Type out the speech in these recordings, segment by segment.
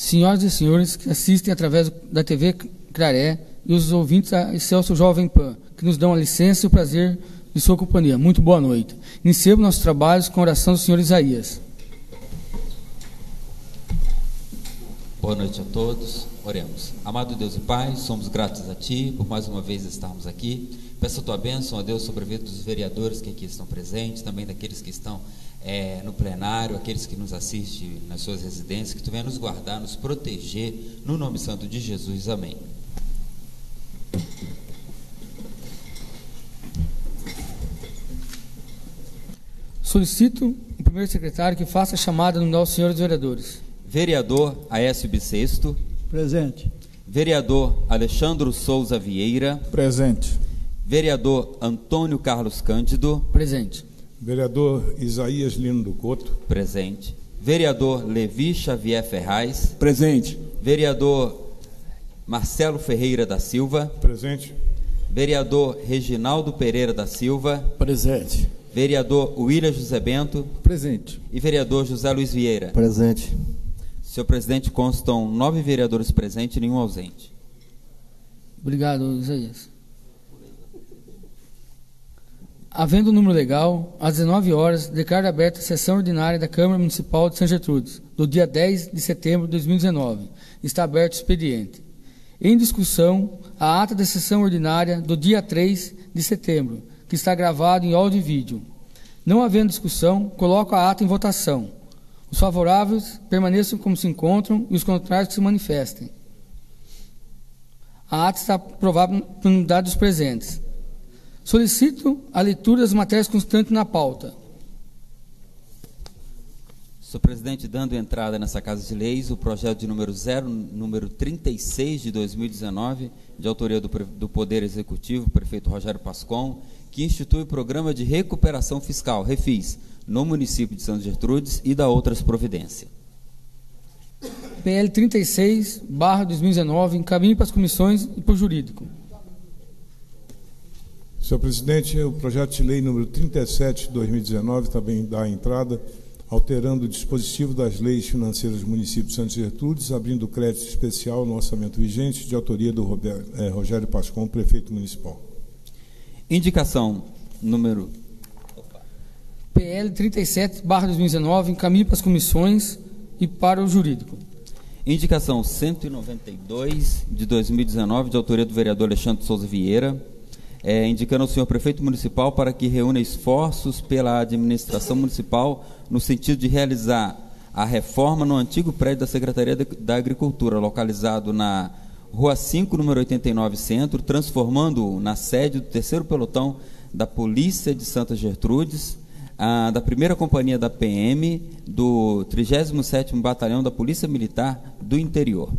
senhoras e senhores que assistem através da TV Claré e os ouvintes da Excelsior Jovem Pan, que nos dão a licença e o prazer de sua companhia. Muito boa noite. Iniciamos nossos trabalhos com a oração do senhor Isaías. Boa noite a todos. Oremos. Amado Deus e Pai, somos gratos a Ti por mais uma vez estarmos aqui. Peço a Tua bênção, ó Deus, sobre a vida dos vereadores que aqui estão presentes, também daqueles que estão no plenário, aqueles que nos assistem nas suas residências, que Tu venha nos guardar, nos proteger, no nome santo de Jesus. Amém. Solicito o primeiro secretário que faça a chamada no nome dos senhores vereadores. Vereador Aécio Bissexto. Presente. Vereador Alexandro Souza Vieira. Presente. Vereador Antônio Carlos Cândido. Presente. Vereador Isaías Lino do Couto. Presente. Vereador Levi Xavier Ferraz. Presente. Vereador Marcelo Ferreira da Silva. Presente. Vereador Reginaldo Pereira da Silva. Presente. Vereador William José Bento. Presente. E vereador José Luiz Vieira. Presente. Senhor presidente, constam 9 vereadores presentes e nenhum ausente. Obrigado, Isaías. Havendo o número legal, às 19 horas, declaro aberta a sessão ordinária da Câmara Municipal de São Gertrudes, do dia 10 de setembro de 2019. Está aberto o expediente. Em discussão, a ata da sessão ordinária do dia 3 de setembro, que está gravado em áudio e vídeo. Não havendo discussão, coloco a ata em votação. Os favoráveis permaneçam como se encontram e os contrários que se manifestem. A ata está aprovada por unanimidade dos presentes. Solicito a leitura das matérias constantes na pauta. Senhor presidente, dando entrada nessa Casa de Leis, o projeto de número 36 de 2019, de autoria do Poder Executivo, prefeito Rogério Pascon, que institui o Programa de Recuperação Fiscal, REFIS, no município de São Gertrudes e da outras providências. PL 36/2019, encaminhe para as comissões e para o jurídico. Senhor presidente, o projeto de lei número 37 de 2019 também dá entrada, alterando o dispositivo das leis financeiras do município de São Gertrudes, abrindo crédito especial no orçamento vigente, de autoria do Rogério Pascon, prefeito municipal. Indicação número PL 37/2019, encaminhe para as comissões e para o jurídico. Indicação 192 de 2019, de autoria do vereador Alexandre Souza Vieira, indicando ao senhor prefeito municipal para que reúna esforços pela administração municipal no sentido de realizar a reforma no antigo prédio da Secretaria da Agricultura, localizado na Rua 5, número 89, Centro, transformando-o na sede do 3º Pelotão da Polícia de Santa Gertrudes, da 1ª Companhia da PM, do 37º Batalhão da Polícia Militar do Interior.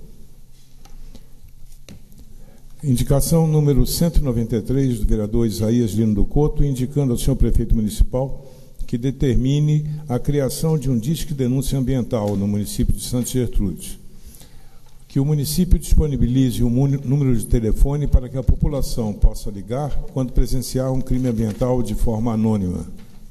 Indicação número 193 do vereador Isaías Lino do Couto, indicando ao senhor prefeito municipal que determine a criação de um disque denúncia ambiental no município de Santa Gertrudes. Que o município disponibilize um número de telefone para que a população possa ligar quando presenciar um crime ambiental de forma anônima.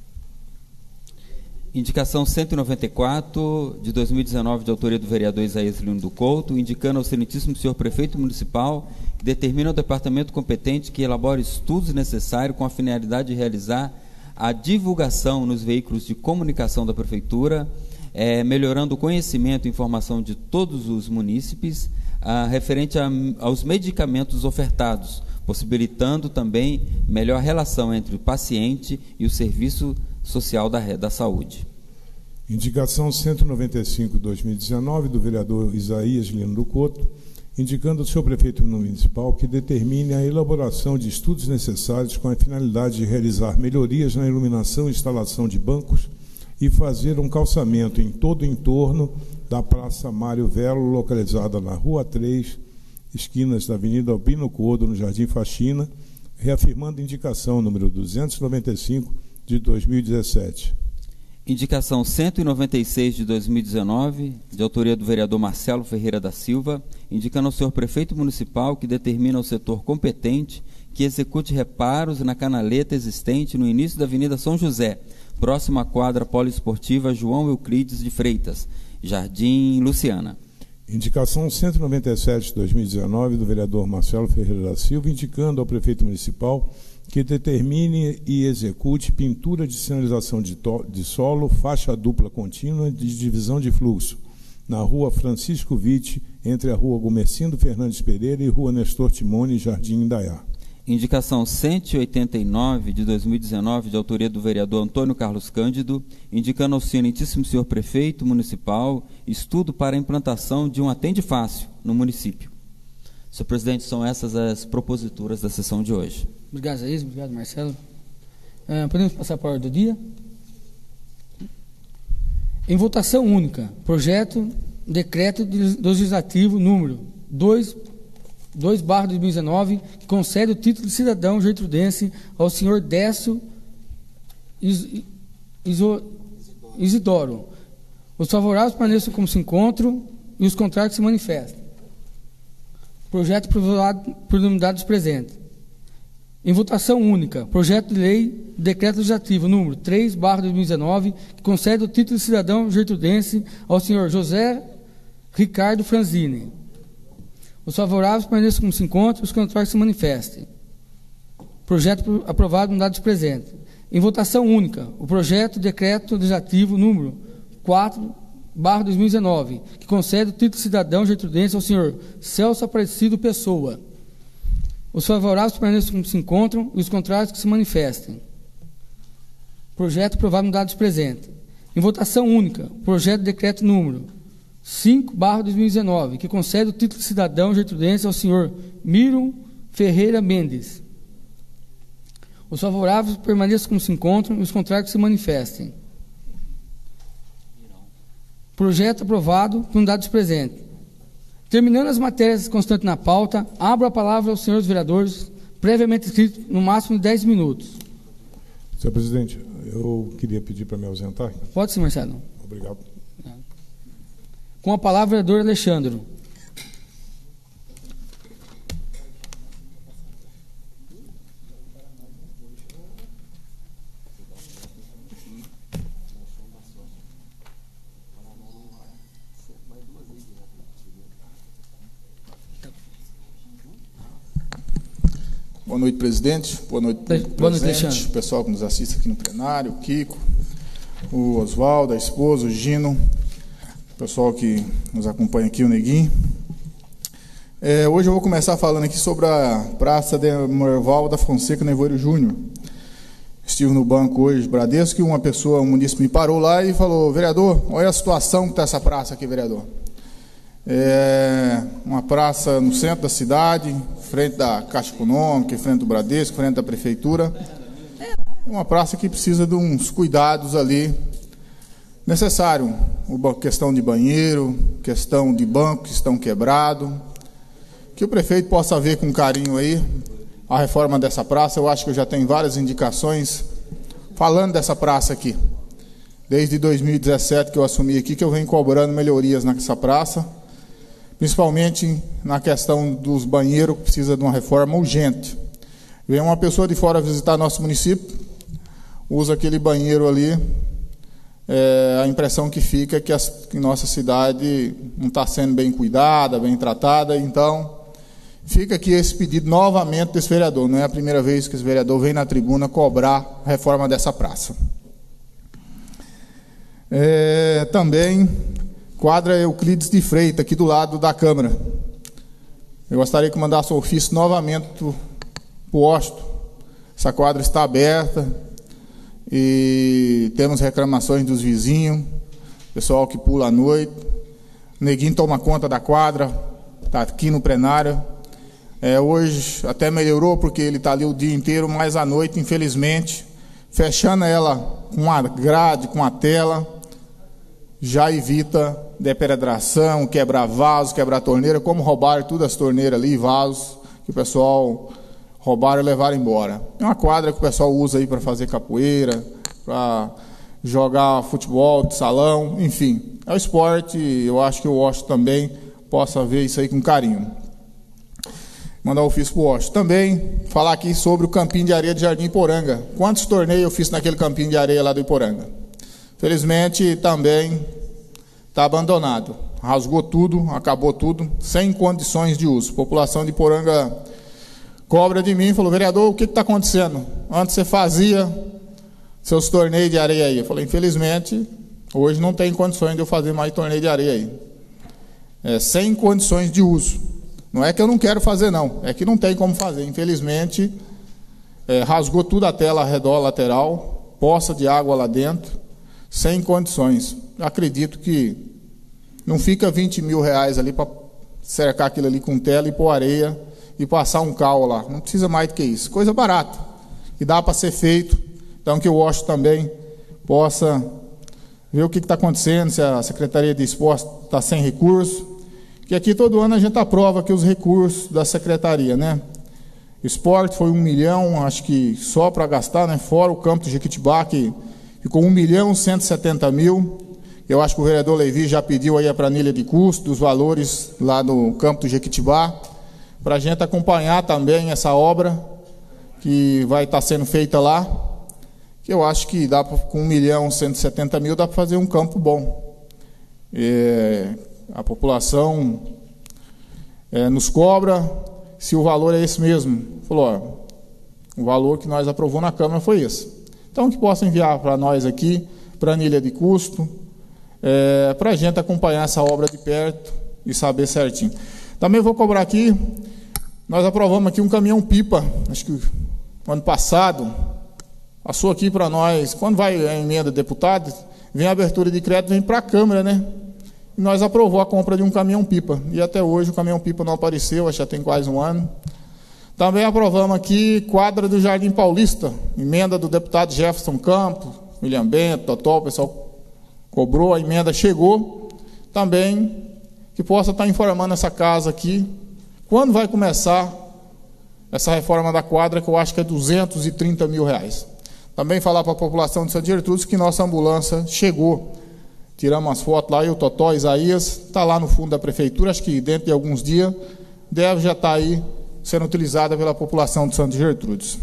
Indicação 194 de 2019, de autoria do vereador Isaías Lino do Couto, indicando ao excelentíssimo senhor prefeito municipal que determina ao departamento competente que elabore estudos necessários com a finalidade de realizar a divulgação nos veículos de comunicação da prefeitura, melhorando o conhecimento e informação de todos os munícipes referente aos medicamentos ofertados, possibilitando também melhor relação entre o paciente e o serviço social da saúde. Indicação 195/2019 do vereador Isaías Lino do Couto, indicando ao senhor prefeito municipal que determine a elaboração de estudos necessários com a finalidade de realizar melhorias na iluminação e instalação de bancos e fazer um calçamento em todo o entorno da Praça Mário Velo, localizada na Rua 3, esquinas da Avenida Albino Codo, no Jardim Faxina, reafirmando a indicação número 295 de 2017. Indicação 196 de 2019, de autoria do vereador Marcelo Ferreira da Silva, indicando ao senhor prefeito municipal que determina ao setor competente que execute reparos na canaleta existente no início da Avenida São José, próximo à quadra poliesportiva João Euclides de Freitas, Jardim Luciana. Indicação 197 de 2019 do vereador Marcelo Ferreira da Silva, indicando ao prefeito municipal que determine e execute pintura de sinalização de solo, faixa dupla contínua de divisão de fluxo, na rua Francisco Witt, entre a rua Gomercindo Fernandes Pereira e rua Nestor Timone, Jardim Indaiá. Indicação 189 de 2019, de autoria do vereador Antônio Carlos Cândido, indicando ao excelentíssimo senhor prefeito municipal estudo para a implantação de um atende fácil no município. Senhor presidente, são essas as proposituras da sessão de hoje. Obrigado, Zaís. Obrigado, Marcelo. Podemos passar para a ordem do dia? Em votação única, projeto, decreto legislativo número 2/2019, que concede o título de cidadão gertrudense ao senhor Décio Isidoro. Os favoráveis permaneçam como se encontram e os contrários se manifestem. Projeto aprovado por unanimidade dos presentes. Em votação única, projeto de lei, decreto legislativo número 3/2019, que concede o título de cidadão gertrudense ao senhor José Ricardo Franzini. Os favoráveis permaneçam como se encontram, os contrários se manifestem. Projeto aprovado por unanimidade dos presentes. Em votação única, o projeto de decreto legislativo número 4/2019, que concede o título de cidadão gertrudense ao senhor Celso Aparecido Pessoa. Os favoráveis permaneçam como se encontram e os contrários que se manifestem. Projeto aprovado por unanimidade dos presentes. Em votação única, o projeto de decreto número 5/2019, que concede o título de cidadão gertrudense ao senhor Miro Ferreira Mendes. Os favoráveis permaneçam como se encontram e os contrários que se manifestem. Projeto aprovado por unanimidade dos presentes. Terminando as matérias constantes na pauta, abro a palavra aos senhores vereadores, previamente inscritos, no máximo de 10 minutos. Senhor presidente, eu queria pedir para me ausentar. Pode sim, Marcelo. Obrigado. Com a palavra, o vereador Alexandre. Boa noite, presidente. Boa noite, presente, pessoal que nos assiste aqui no plenário, o Kiko, o Oswaldo, a esposa, o Gino, o pessoal que nos acompanha aqui, o Neguinho. Hoje eu vou começar falando aqui sobre a Praça de Morval da Fonseca Nevoeiro Júnior. Estive no banco hoje, Bradesco, e um munícipe me parou lá e falou: vereador, olha a situação que está essa praça aqui, vereador. É uma praça no centro da cidade, frente da Caixa Econômica, frente do Bradesco, frente da Prefeitura. É uma praça que precisa de uns cuidados ali necessários. Questão de banheiro, questão de banco que estão quebrados. Que o prefeito possa ver com carinho aí a reforma dessa praça. Eu acho que eu já tenho várias indicações falando dessa praça aqui. Desde 2017 que eu assumi aqui, que eu venho cobrando melhorias nessa praça. Principalmente na questão dos banheiros, que precisa de uma reforma urgente. Vem uma pessoa de fora visitar nosso município, usa aquele banheiro ali, a impressão que fica é que nossa cidade não está sendo bem cuidada, bem tratada. Então, fica aqui esse pedido novamente desse vereador. Não é a primeira vez que esse vereador vem na tribuna cobrar a reforma dessa praça. Também... Quadra Euclides de Freitas, aqui do lado da Câmara. Eu gostaria que mandasse o ofício novamente para o Osto. Essa quadra está aberta e temos reclamações dos vizinhos, pessoal que pula à noite. O Neguinho toma conta da quadra, está aqui no plenário. Hoje até melhorou porque ele está ali o dia inteiro, mas à noite, infelizmente, fechando ela com a grade, com a tela, já evita depredação, quebrar vasos, quebrar torneira, como roubaram todas as torneiras ali, vasos, que o pessoal roubaram e levaram embora. É uma quadra que o pessoal usa aí para fazer capoeira, para jogar futebol de salão, enfim. É o esporte, eu acho que o Washington também possa ver isso aí com carinho. Mandar o ofício para o Washington. Também falar aqui sobre o campinho de areia de Jardim Iporanga. Quantos torneios eu fiz naquele campinho de areia lá do Iporanga? Felizmente, também está abandonado. rasgou tudo, acabou tudo, sem condições de uso. A população de Poranga cobra de mim, falou: vereador, o que está acontecendo? Antes você fazia seus torneios de areia aí. Eu falei: infelizmente, hoje não tem condições de eu fazer mais torneio de areia aí. Sem condições de uso. Não é que eu não quero fazer, não. É que não tem como fazer. Infelizmente, rasgou tudo a tela ao redor lateral, poça de água lá dentro, sem condições. Acredito que não fica 20 mil reais ali para cercar aquilo ali com tela e pôr areia e passar um cal lá. Não precisa mais do que isso. Coisa barata, que dá para ser feito. Então, que o Washington também possa ver o que está acontecendo, se a Secretaria de Esporte está sem recurso. Que aqui todo ano a gente aprova aqui os recursos da Secretaria, né? Esporte foi 1 milhão, acho que só para gastar, né? Fora o campo de Jequitibá, que ficou 1.170.000. Eu acho que o vereador Levi já pediu aí a planilha de custo dos valores lá no campo do Jequitibá, para a gente acompanhar também essa obra que vai estar sendo feita lá, que eu acho que dá pra, com 1.170.000 dá para fazer um campo bom. A população nos cobra se o valor é esse mesmo. Falou: ó, o valor que nós aprovou na Câmara foi esse. Então, que possa enviar para nós aqui planilha de custo, para a gente acompanhar essa obra de perto e saber certinho. Também vou cobrar aqui, nós aprovamos aqui um caminhão-pipa, acho que no ano passado, passou aqui para nós, quando vai a emenda de deputados, vem a abertura de crédito, vem para a Câmara, né? E nós aprovou a compra de um caminhão-pipa, e até hoje o caminhão-pipa não apareceu, acho que já tem quase um ano. Também aprovamos aqui quadra do Jardim Paulista, emenda do deputado Jefferson Campos, William Bento, Totó, o pessoal cobrou, a emenda chegou. Também que possa estar informando essa casa aqui, quando vai começar essa reforma da quadra, que eu acho que é 230 mil reais. Também falar para a população de Santa Gertrudes que nossa ambulância chegou. Tiramos umas fotos lá, eu, Totó, Isaías, está lá no fundo da prefeitura, acho que dentro de alguns dias deve já estar aí sendo utilizada pela população de Santa Gertrudes.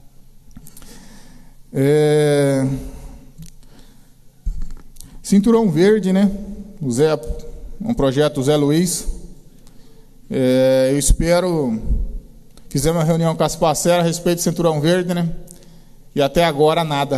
Cinturão Verde, né? Um projeto Zé Luiz. Eu espero, fizemos uma reunião com as parceras a respeito do Cinturão Verde, né? E até agora nada.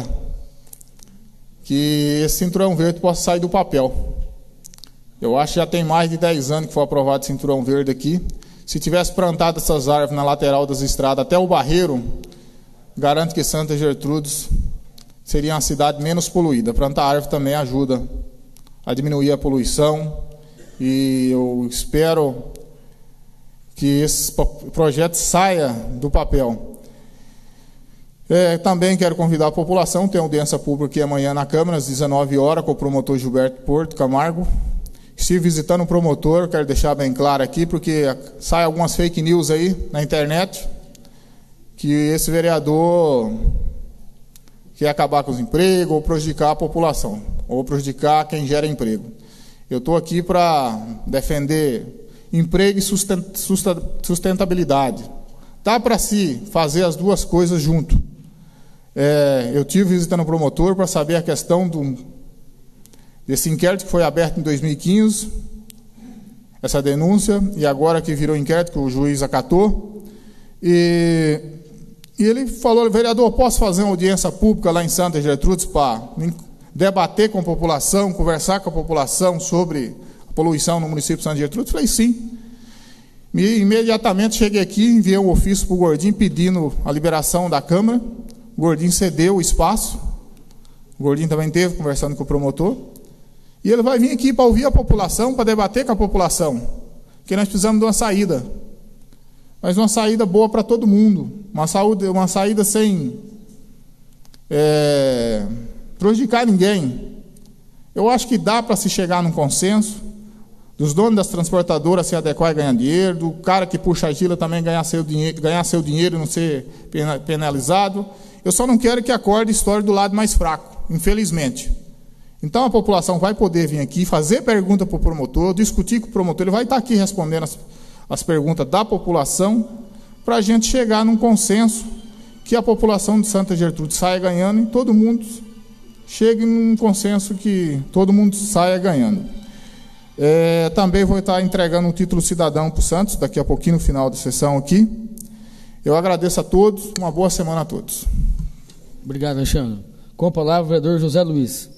Que esse Cinturão Verde possa sair do papel. Eu acho que já tem mais de 10 anos que foi aprovado o Cinturão Verde aqui. Se tivesse plantado essas árvores na lateral das estradas até o Barreiro, garanto que Santa Gertrudes seria uma cidade menos poluída. Plantar árvore também ajuda a diminuir a poluição. E eu espero que esse projeto saia do papel. Também quero convidar a população, tem audiência pública aqui amanhã na Câmara, às 19 horas, com o promotor Gilberto Porto Camargo. Estive visitando o promotor, quero deixar bem claro aqui, porque sai algumas fake news aí na internet, que esse vereador quer acabar com os empregos, ou prejudicar a população, ou prejudicar quem gera emprego. Eu estou aqui para defender emprego e sustentabilidade. Dá para se fazer as duas coisas junto. Eu estive visitando o promotor para saber a questão desse inquérito que foi aberto em 2015, essa denúncia, e agora que virou inquérito, que o juiz acatou. E ele falou: vereador, posso fazer uma audiência pública lá em Santa Gertrudes para debater com a população, conversar com a população sobre a poluição no município de Santa Gertrudes? Falei: sim. Imediatamente cheguei aqui, enviei um ofício para o Gordinho pedindo a liberação da Câmara. O Gordinho cedeu o espaço. O Gordinho também esteve conversando com o promotor. E ele vai vir aqui para ouvir a população, para debater com a população. Porque nós precisamos de uma saída. Mas uma saída boa para todo mundo. Uma saída sem prejudicar ninguém. Eu acho que dá para se chegar num consenso. Dos donos das transportadoras se adequar e ganhar dinheiro, do cara que puxa a gila também ganhar seu dinheiro e não ser penalizado. Eu só não quero que acorde a história do lado mais fraco, infelizmente. Então a população vai poder vir aqui, fazer pergunta para o promotor, discutir com o promotor, ele vai estar aqui respondendo as perguntas da população, para a gente chegar num consenso que a população de Santa Gertrudes saia ganhando e todo mundo chegue num consenso que todo mundo saia ganhando. Também vou estar entregando um título cidadão para o Santos, daqui a pouquinho, no final da sessão aqui. Eu agradeço a todos, uma boa semana a todos. Obrigado, Alexandre. Com a palavra, o vereador José Luiz.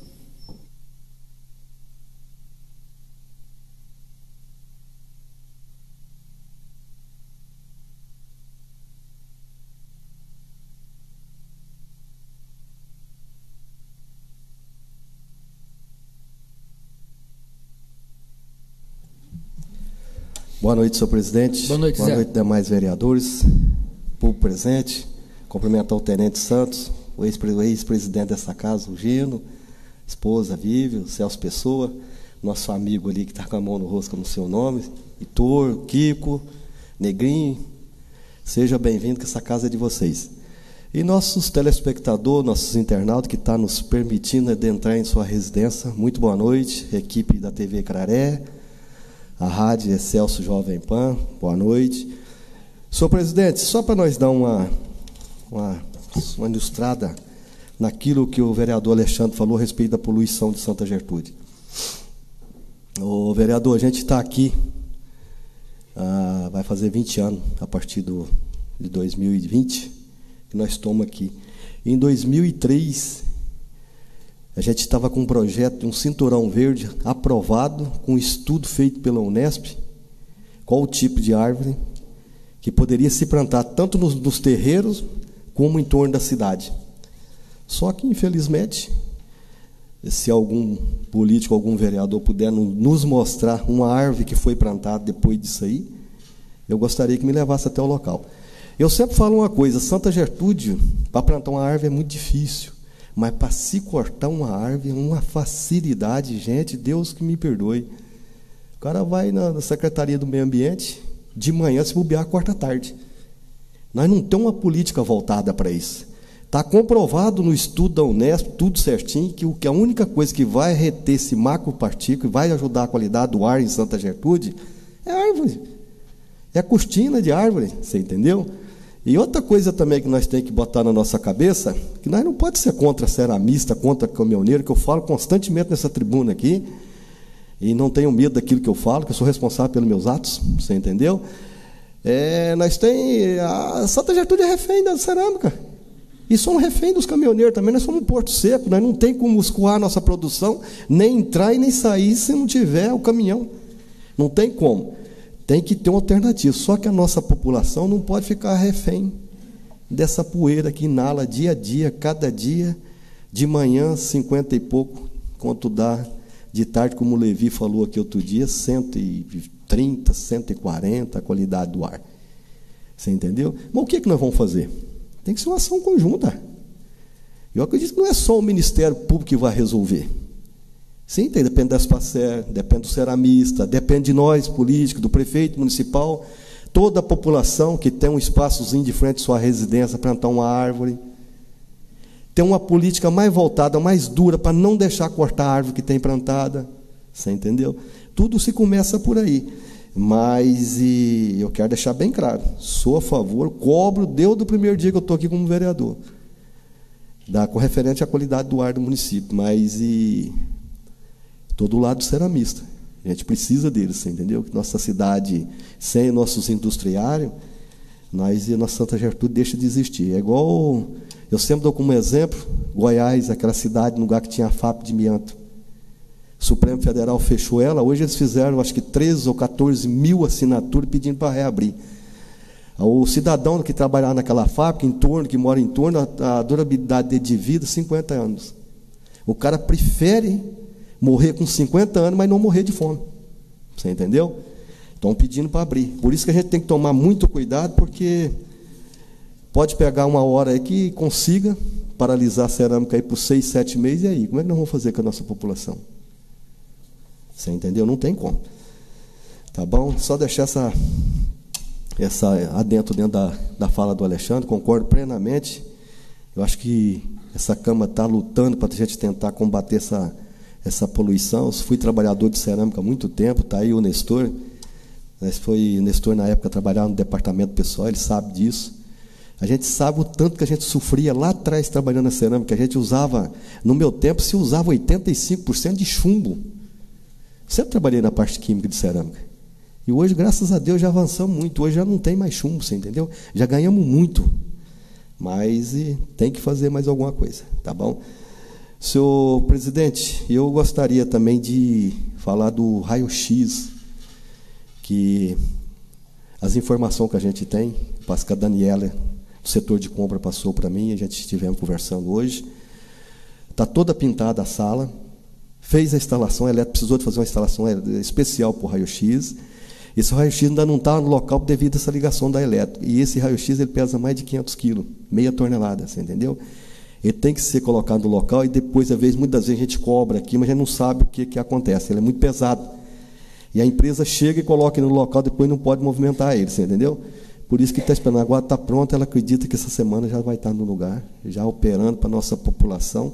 Boa noite, senhor presidente. Boa noite, Boa noite, demais vereadores, público presente. Cumprimentar o tenente Santos, o ex-presidente dessa casa, o Gino, esposa Vivian, o Celso Pessoa, nosso amigo ali que está com a mão no rosto no seu nome, Heitor, Kiko, Negrinho. Seja bem-vindo, que essa casa é de vocês. E nossos telespectadores, nossos internautas que estão nos permitindo adentrar em sua residência, muito boa noite, equipe da TV Craré, a Rádio Excelso Jovem Pan, boa noite. Senhor presidente, só para nós dar uma ilustrada naquilo que o vereador Alexandre falou a respeito da poluição de Santa Gertrude. O vereador, a gente está aqui, vai fazer 20 anos, a partir de 2020, que nós estamos aqui. Em 2003... a gente estava com um projeto de um cinturão verde aprovado, com um estudo feito pela Unesp, qual o tipo de árvore que poderia se plantar tanto nos terreiros como em torno da cidade. Só que, infelizmente, se algum político, algum vereador puder nos mostrar uma árvore que foi plantada depois disso aí, eu gostaria que me levasse até o local. Eu sempre falo uma coisa, Santa Gertrude, para plantar uma árvore é muito difícil. Mas para se cortar uma árvore, uma facilidade, gente, Deus que me perdoe. O cara vai na Secretaria do Meio Ambiente, de manhã, se bobear, corta à tarde. Nós não temos uma política voltada para isso. Está comprovado no estudo da Unesp, tudo certinho, que a única coisa que vai reter esse macropartícula e vai ajudar a qualidade do ar em Santa Gertrude é a árvore. É a cortina de árvore, você entendeu? E outra coisa também que nós temos que botar na nossa cabeça, que nós não pode ser contra ceramista, contra caminhoneiro, que eu falo constantemente nessa tribuna aqui, e não tenho medo daquilo que eu falo, que eu sou responsável pelos meus atos, você entendeu? Nós temos... A Santa Gertrude é refém da cerâmica. E somos refém dos caminhoneiros também, nós somos um porto seco, nós não tem como escoar a nossa produção, nem entrar e nem sair se não tiver o caminhão. Não tem como. Tem que ter uma alternativa. Só que a nossa população não pode ficar refém dessa poeira que inala dia a dia, cada dia, de manhã 50 e pouco, quanto dá de tarde, como o Levi falou aqui outro dia, 130, 140 a qualidade do ar. Você entendeu? Mas o que nós vamos fazer? Tem que ser uma ação conjunta. Eu acredito que não é só o Ministério Público que vai resolver. Sim, depende da Espacer, depende do ceramista, depende de nós, políticos, do prefeito municipal, toda a população que tem um espaçozinho de frente à sua residência, plantar uma árvore. Tem uma política mais voltada, mais dura, para não deixar cortar a árvore que tem plantada. Você entendeu? Tudo se começa por aí. Mas eu quero deixar bem claro, sou a favor, cobro, desde o primeiro dia que eu estou aqui como vereador, com referente à qualidade do ar do município, mas estou do lado do ceramista. A gente precisa deles, você entendeu? Que nossa cidade, sem nossos industriários, nossa Santa Gertrude deixa de existir. É igual, eu sempre dou como exemplo, Goiás, aquela cidade, no lugar que tinha a fábrica de amianto. O Supremo Federal fechou ela, hoje eles fizeram, acho que 13 ou 14 mil assinaturas pedindo para reabrir. O cidadão que trabalhava naquela fábrica, que mora em torno, a durabilidade de vida, 50 anos. O cara prefere morrer com 50 anos, mas não morrer de fome. Você entendeu? Estão pedindo para abrir. Por isso que a gente tem que tomar muito cuidado, porque pode pegar uma hora aí que consiga paralisar a cerâmica aí por 6, 7 meses, e aí? Como é que nós vamos fazer com a nossa população? Você entendeu? Não tem como. Tá bom? Só deixar essa dentro da fala do Alexandre, concordo plenamente. Eu acho que essa Câmara está lutando para a gente tentar combater essa poluição. Eu fui trabalhador de cerâmica há muito tempo, está aí o Nestor. O Nestor, na época, trabalhava no departamento pessoal, ele sabe disso. A gente sabe o tanto que a gente sofria lá atrás trabalhando na cerâmica. A gente usava, no meu tempo, se usava 85% de chumbo. Sempre trabalhei na parte química de cerâmica. E hoje, graças a Deus, já avançamos muito. Hoje já não tem mais chumbo, você entendeu? Já ganhamos muito. Mas tem que fazer mais alguma coisa, tá bom? Senhor presidente, eu gostaria também de falar do raio-x, que as informações que a gente tem, parece que a Daniela, do setor de compra, passou para mim, a gente estivemos conversando hoje. Está toda pintada a sala, fez a instalação, a elétrica precisou de fazer uma instalação especial para o raio-x. Esse raio-x ainda não está no local devido a essa ligação da elétrica. E esse raio-x ele pesa mais de 500 quilos, meia tonelada, você entendeu? Ele tem que ser colocado no local e depois, muitas vezes a gente cobra aqui, mas a gente não sabe o que acontece. Ele é muito pesado. E a empresa chega e coloca ele no local, depois não pode movimentar ele, você entendeu? Por isso que está esperando. Agora está pronto, ela acredita que essa semana já vai estar no lugar, já operando para a nossa população.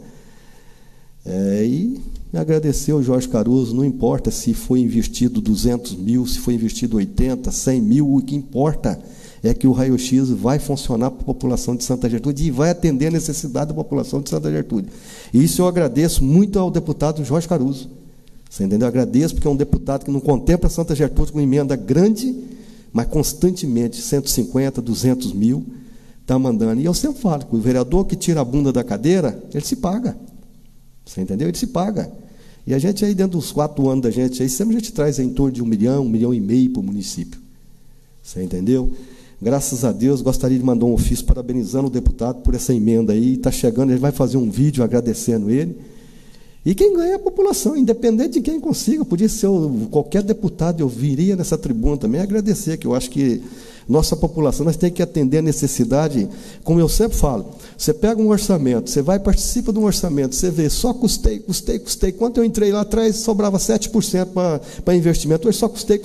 E agradecer ao Jorge Caruso, não importa se foi investido 200 mil, se foi investido 80, 100 mil, o que importa é que o raio-x vai funcionar para a população de Santa Gertrude e vai atender a necessidade da população de Santa Gertrude. E isso eu agradeço muito ao deputado Jorge Caruso. Você entendeu? Eu agradeço porque é um deputado que não contempla Santa Gertrude com emenda grande, mas constantemente, 150, 200 mil, está mandando. E eu sempre falo que o vereador que tira a bunda da cadeira, ele se paga. Você entendeu? Ele se paga. E a gente aí, dentro dos 4 anos da gente, aí sempre a gente traz em torno de 1 milhão, 1,5 milhão para o município. Você entendeu? Graças a Deus, gostaria de mandar um ofício parabenizando o deputado por essa emenda aí. Está chegando, ele vai fazer um vídeo agradecendo ele. E quem ganha é a população, independente de quem consiga. Podia ser qualquer deputado, eu viria nessa tribuna também agradecer, que eu acho que nossa população, nós temos que atender a necessidade, como eu sempre falo, você pega um orçamento, você vai, participa de um orçamento, você vê, só custei. Quando eu entrei lá atrás, sobrava 7% para investimento, hoje só custei.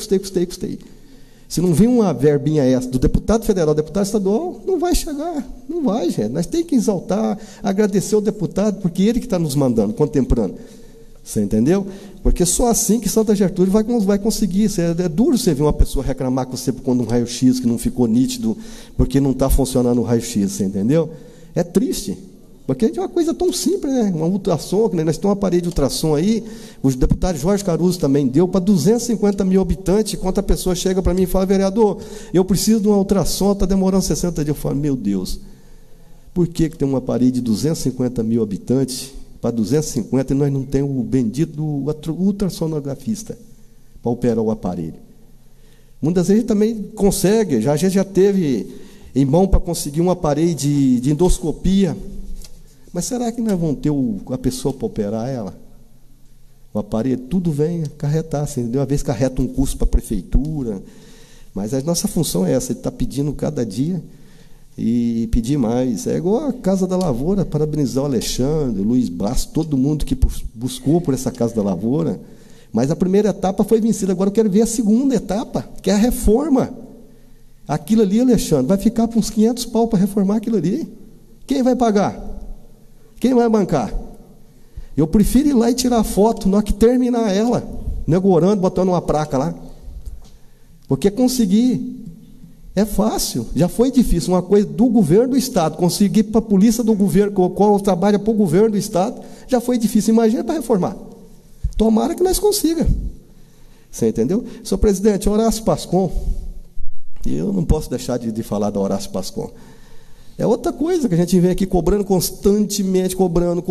Se não vir uma verbinha essa do deputado federal, deputado estadual, não vai chegar, não vai, gente. Nós temos que exaltar, agradecer o deputado, porque ele que está nos mandando, contemplando. Você entendeu? Porque só assim que Santa Gertrude vai conseguir. É duro você ver uma pessoa reclamar com você quando um raio-x que não ficou nítido, porque não está funcionando o raio-x, você entendeu? É triste. Porque é uma coisa tão simples, né? Uma ultrassom, né? Nós temos uma parede de ultrassom aí, o deputado Jorge Caruso também deu para 250 mil habitantes, quando a pessoa chega para mim e fala, vereador, eu preciso de uma ultrassom, está demorando 60 dias. Eu falo, meu Deus, por que tem uma parede de 250 mil habitantes, para 250, e nós não temos o bendito do ultrassonografista para operar o aparelho? Muitas vezes também consegue, a gente já teve em mão para conseguir um aparelho de endoscopia. Mas será que nós vamos ter a pessoa para operar ela? O aparelho, tudo vem acarretar, assim, de uma vez carreta um custo para a prefeitura, mas a nossa função é essa, está pedindo cada dia e pedir mais. É igual a Casa da Lavoura, parabenizar o Alexandre, o Luiz Basso, todo mundo que buscou por essa Casa da Lavoura, mas a primeira etapa foi vencida, agora eu quero ver a segunda etapa, que é a reforma. Aquilo ali, Alexandre, vai ficar por uns 500 pau para reformar aquilo ali. Quem vai pagar? Quem vai bancar? Eu prefiro ir lá e tirar foto na hora que terminar ela, negorando, botando uma placa lá. Porque conseguir é fácil, já foi difícil. Uma coisa do governo do Estado, conseguir para a polícia do governo, qual trabalha para o governo do Estado, já foi difícil. Imagina para reformar. Tomara que nós consiga. Você entendeu? Senhor presidente, Horácio Pascon, eu não posso deixar de falar da Horácio Pascon. É outra coisa que a gente vem aqui cobrando constantemente, cobrando.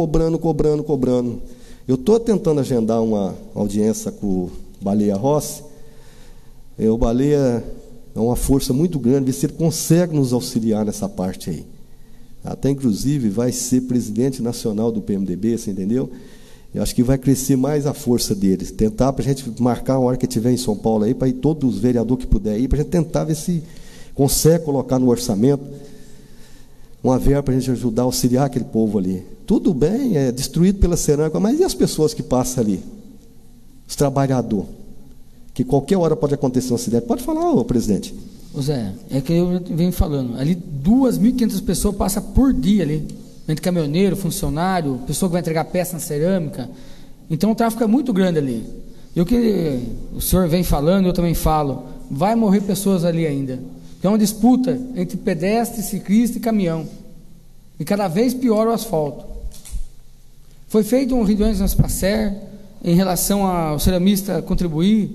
Eu estou tentando agendar uma audiência com o Baleia Rossi. O Baleia é uma força muito grande, ver se ele consegue nos auxiliar nessa parte aí. Até, inclusive, vai ser presidente nacional do PMDB, você entendeu? Eu acho que vai crescer mais a força deles. Tentar para a gente marcar uma hora que estiver em São Paulo aí, para ir todos os vereadores que puder ir, para a gente tentar ver se consegue colocar no orçamento uma verba para a gente ajudar a auxiliar aquele povo ali. Tudo bem, é destruído pela cerâmica, mas e as pessoas que passam ali? Os trabalhadores. Que qualquer hora pode acontecer um acidente. Pode falar, ô presidente. Zé, é que eu venho falando. Ali 2.500 pessoas passam por dia ali. Entre caminhoneiro, funcionário, pessoa que vai entregar peça na cerâmica. Então o tráfego é muito grande ali. E o que o senhor vem falando, eu também falo, vai morrer pessoas ali ainda. É uma disputa entre pedestre, ciclista e caminhão. E cada vez pior o asfalto. Foi feito um reuniões nas Pracer, em relação ao ceramista contribuir,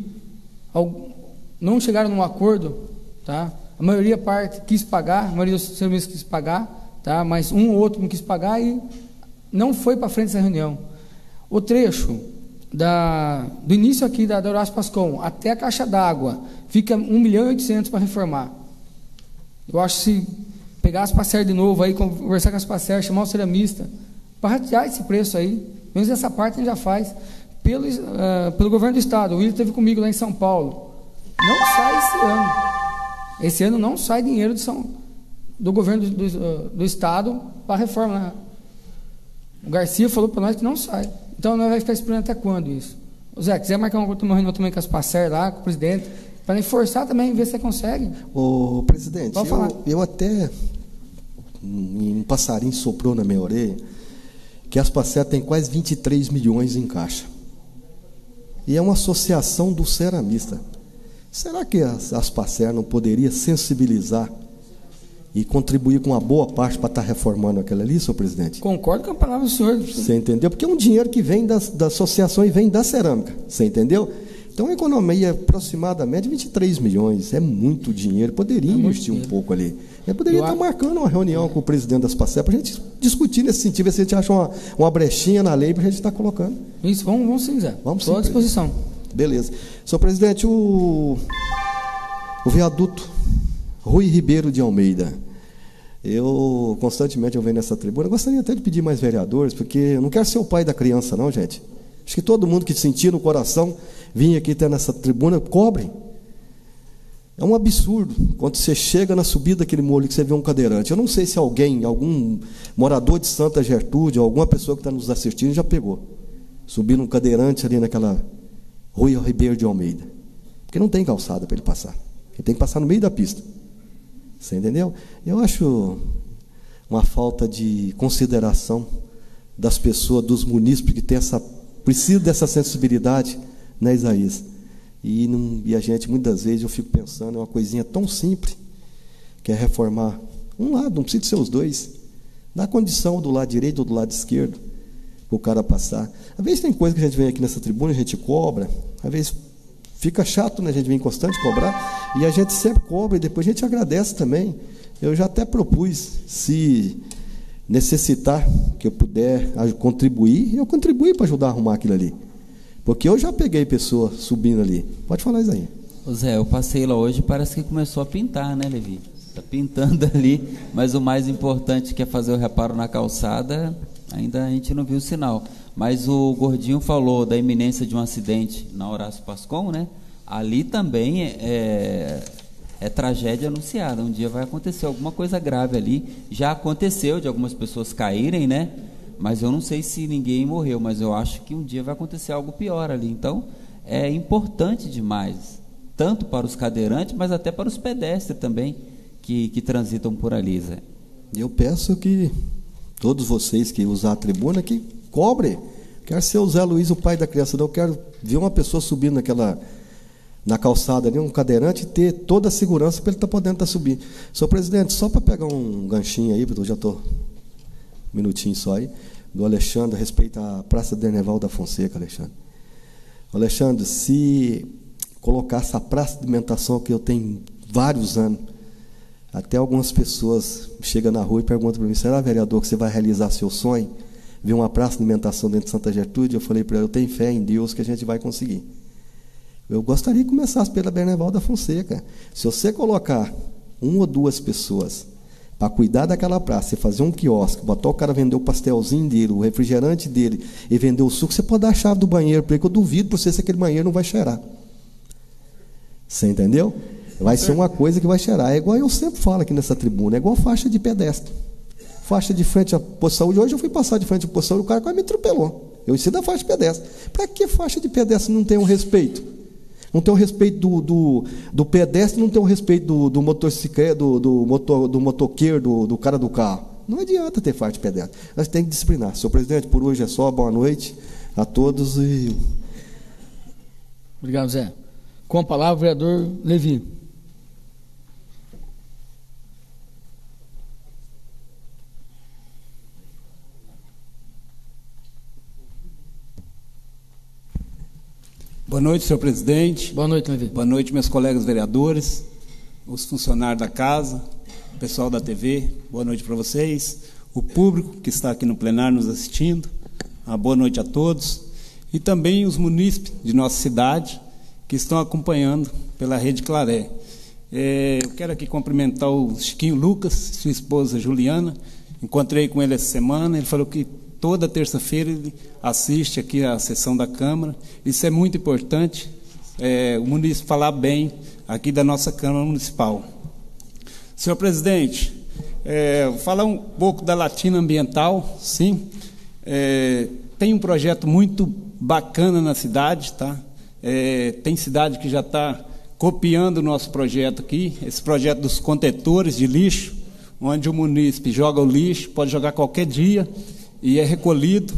não chegaram num acordo, tá? A maioria quis pagar, a maioria dos ceramistas quis pagar, tá? Mas um ou outro não quis pagar e não foi para frente essa reunião. O trecho do início aqui da Horácio Pascom até a caixa d'água fica 1.800.000 para reformar. Eu acho que se pegar as parcelas de novo aí, conversar com as parcelas, chamar o ceramista para retirar esse preço aí, menos essa parte a gente já faz pelo governo do estado. O William esteve comigo lá em São Paulo. Não sai esse ano. Esse ano não sai dinheiro do governo do estado para a reforma, né? O Garcia falou para nós que não sai. Então nós vamos ficar esperando até quando isso? Zé, quiser marcar uma reunião também com as parceiras lá, com o presidente, para forçar também, ver se você consegue. Ô, presidente, pode falar. Eu até, um passarinho soprou na minha orelha, que as parceiras têm quase 23 milhões em caixa. E é uma associação do ceramista. Será que as parceiras não poderiam sensibilizar e contribuir com uma boa parte para estar reformando aquela ali, senhor presidente? Concordo com a palavra do senhor. Você entendeu? Porque é um dinheiro que vem da associação e vem da cerâmica. Você entendeu? Então, a economia é aproximadamente 23 milhões. É muito dinheiro. Poderia investir um pouco ali. Eu poderia estar marcando uma reunião com o presidente das parceiras para a gente discutir nesse sentido, ver se a gente acha uma brechinha na lei para a gente estar colocando. Isso, vamos sim, Zé. Estou à disposição. Beleza. Senhor presidente, o viaduto Rui Ribeiro de Almeida. Eu constantemente venho nessa tribuna. Eu gostaria até de pedir mais vereadores, porque eu não quero ser o pai da criança, não, gente. Acho que todo mundo que sentir no coração vir aqui até nessa tribuna, cobrem. É um absurdo quando você chega na subida daquele morro que você vê um cadeirante. Eu não sei se algum morador de Santa Gertrude, ou alguma pessoa que está nos assistindo já pegou. Subindo um cadeirante ali naquela Rui Ribeiro de Almeida. Porque não tem calçada para ele passar. Ele tem que passar no meio da pista. Você entendeu? Eu acho uma falta de consideração das pessoas, dos munícipes que precisam dessa sensibilidade, né, Isaías? E a gente, muitas vezes, eu fico pensando, é uma coisinha tão simples, que é reformar um lado, não precisa ser os dois. Dá condição do lado direito ou do lado esquerdo, para o cara passar. Às vezes tem coisa que a gente vem aqui nessa tribuna, a gente cobra, às vezes fica chato, né? A gente vem constante cobrar, e a gente sempre cobra, e depois a gente agradece também. Eu já até propus, se necessitar que eu puder contribuir, eu contribuí para ajudar a arrumar aquilo ali. Porque eu já peguei pessoa subindo ali. Pode falar isso aí. Zé, eu passei lá hoje, parece que começou a pintar, né, Levi? Está pintando ali, mas o mais importante que é fazer o reparo na calçada, ainda a gente não viu o sinal. Mas o Gordinho falou da iminência de um acidente na Horácio Pascom, né? Ali também é tragédia anunciada. Um dia vai acontecer alguma coisa grave ali. Já aconteceu de algumas pessoas caírem, né? Mas eu não sei se ninguém morreu, mas eu acho que um dia vai acontecer algo pior ali. Então, é importante demais, tanto para os cadeirantes, mas até para os pedestres também, que transitam por ali, Zé. Eu peço que todos vocês que usar a tribuna, que cobrem. Quero ser o Zé Luiz, o pai da criança, não. Eu quero ver uma pessoa subindo na calçada ali, um cadeirante, e ter toda a segurança para ele estar podendo estar subindo. Senhor presidente, só para pegar um ganchinho aí, porque eu já estou um minutinho só aí, do Alexandre, a respeito à Praça de Erneval da Fonseca, Alexandre. Alexandre, se colocar essa praça de alimentação que eu tenho vários anos, até algumas pessoas chegam na rua e perguntam para mim, será, vereador, que você vai realizar seu sonho? Ver uma praça de alimentação dentro de Santa Gertrude? Eu falei para ele, eu tenho fé em Deus que a gente vai conseguir. Eu gostaria que começasse pela Erneval da Fonseca. Se você colocar uma ou duas pessoas para cuidar daquela praça, e fazer um quiosque, botar o cara vender o pastelzinho dele, o refrigerante dele, e vender o suco, você pode dar a chave do banheiro para ele, que eu duvido para você se aquele banheiro não vai cheirar. Você entendeu? Vai ser uma coisa que vai cheirar. É igual eu sempre falo aqui nessa tribuna, é igual faixa de pedestre. Faixa de frente à posto de saúde. Hoje eu fui passar de frente à posto de saúde, o cara quase me atropelou. Eu ensino a faixa de pedestre. Para que faixa de pedestre não tem um respeito? Não tem o respeito do pedestre, não tem o respeito do motocicleta, do motoqueiro, do cara do carro. Não adianta ter faixa de pedestre. Nós temos que disciplinar. Senhor presidente, por hoje é só. Boa noite a todos. Obrigado, Zé. Com a palavra, o vereador Levi. Boa noite, senhor presidente. Boa noite, Levi. Boa noite, meus colegas vereadores, os funcionários da casa, o pessoal da TV. Boa noite para vocês, o público que está aqui no plenário nos assistindo. Uma boa noite a todos. E também os munícipes de nossa cidade que estão acompanhando pela Rede Claré. Eu quero aqui cumprimentar o Chiquinho Lucas, sua esposa Juliana. Encontrei com ele essa semana, ele falou que toda terça-feira ele assiste aqui a sessão da Câmara. Isso é muito importante, o munícipe falar bem aqui da nossa Câmara Municipal. Senhor presidente, vou falar um pouco da Latina Ambiental, sim. Tem um projeto muito bacana na cidade, tá? Tem cidade que já está copiando o nosso projeto aqui, esse projeto dos contentores de lixo, onde o munícipe joga o lixo, pode jogar qualquer dia, e é recolhido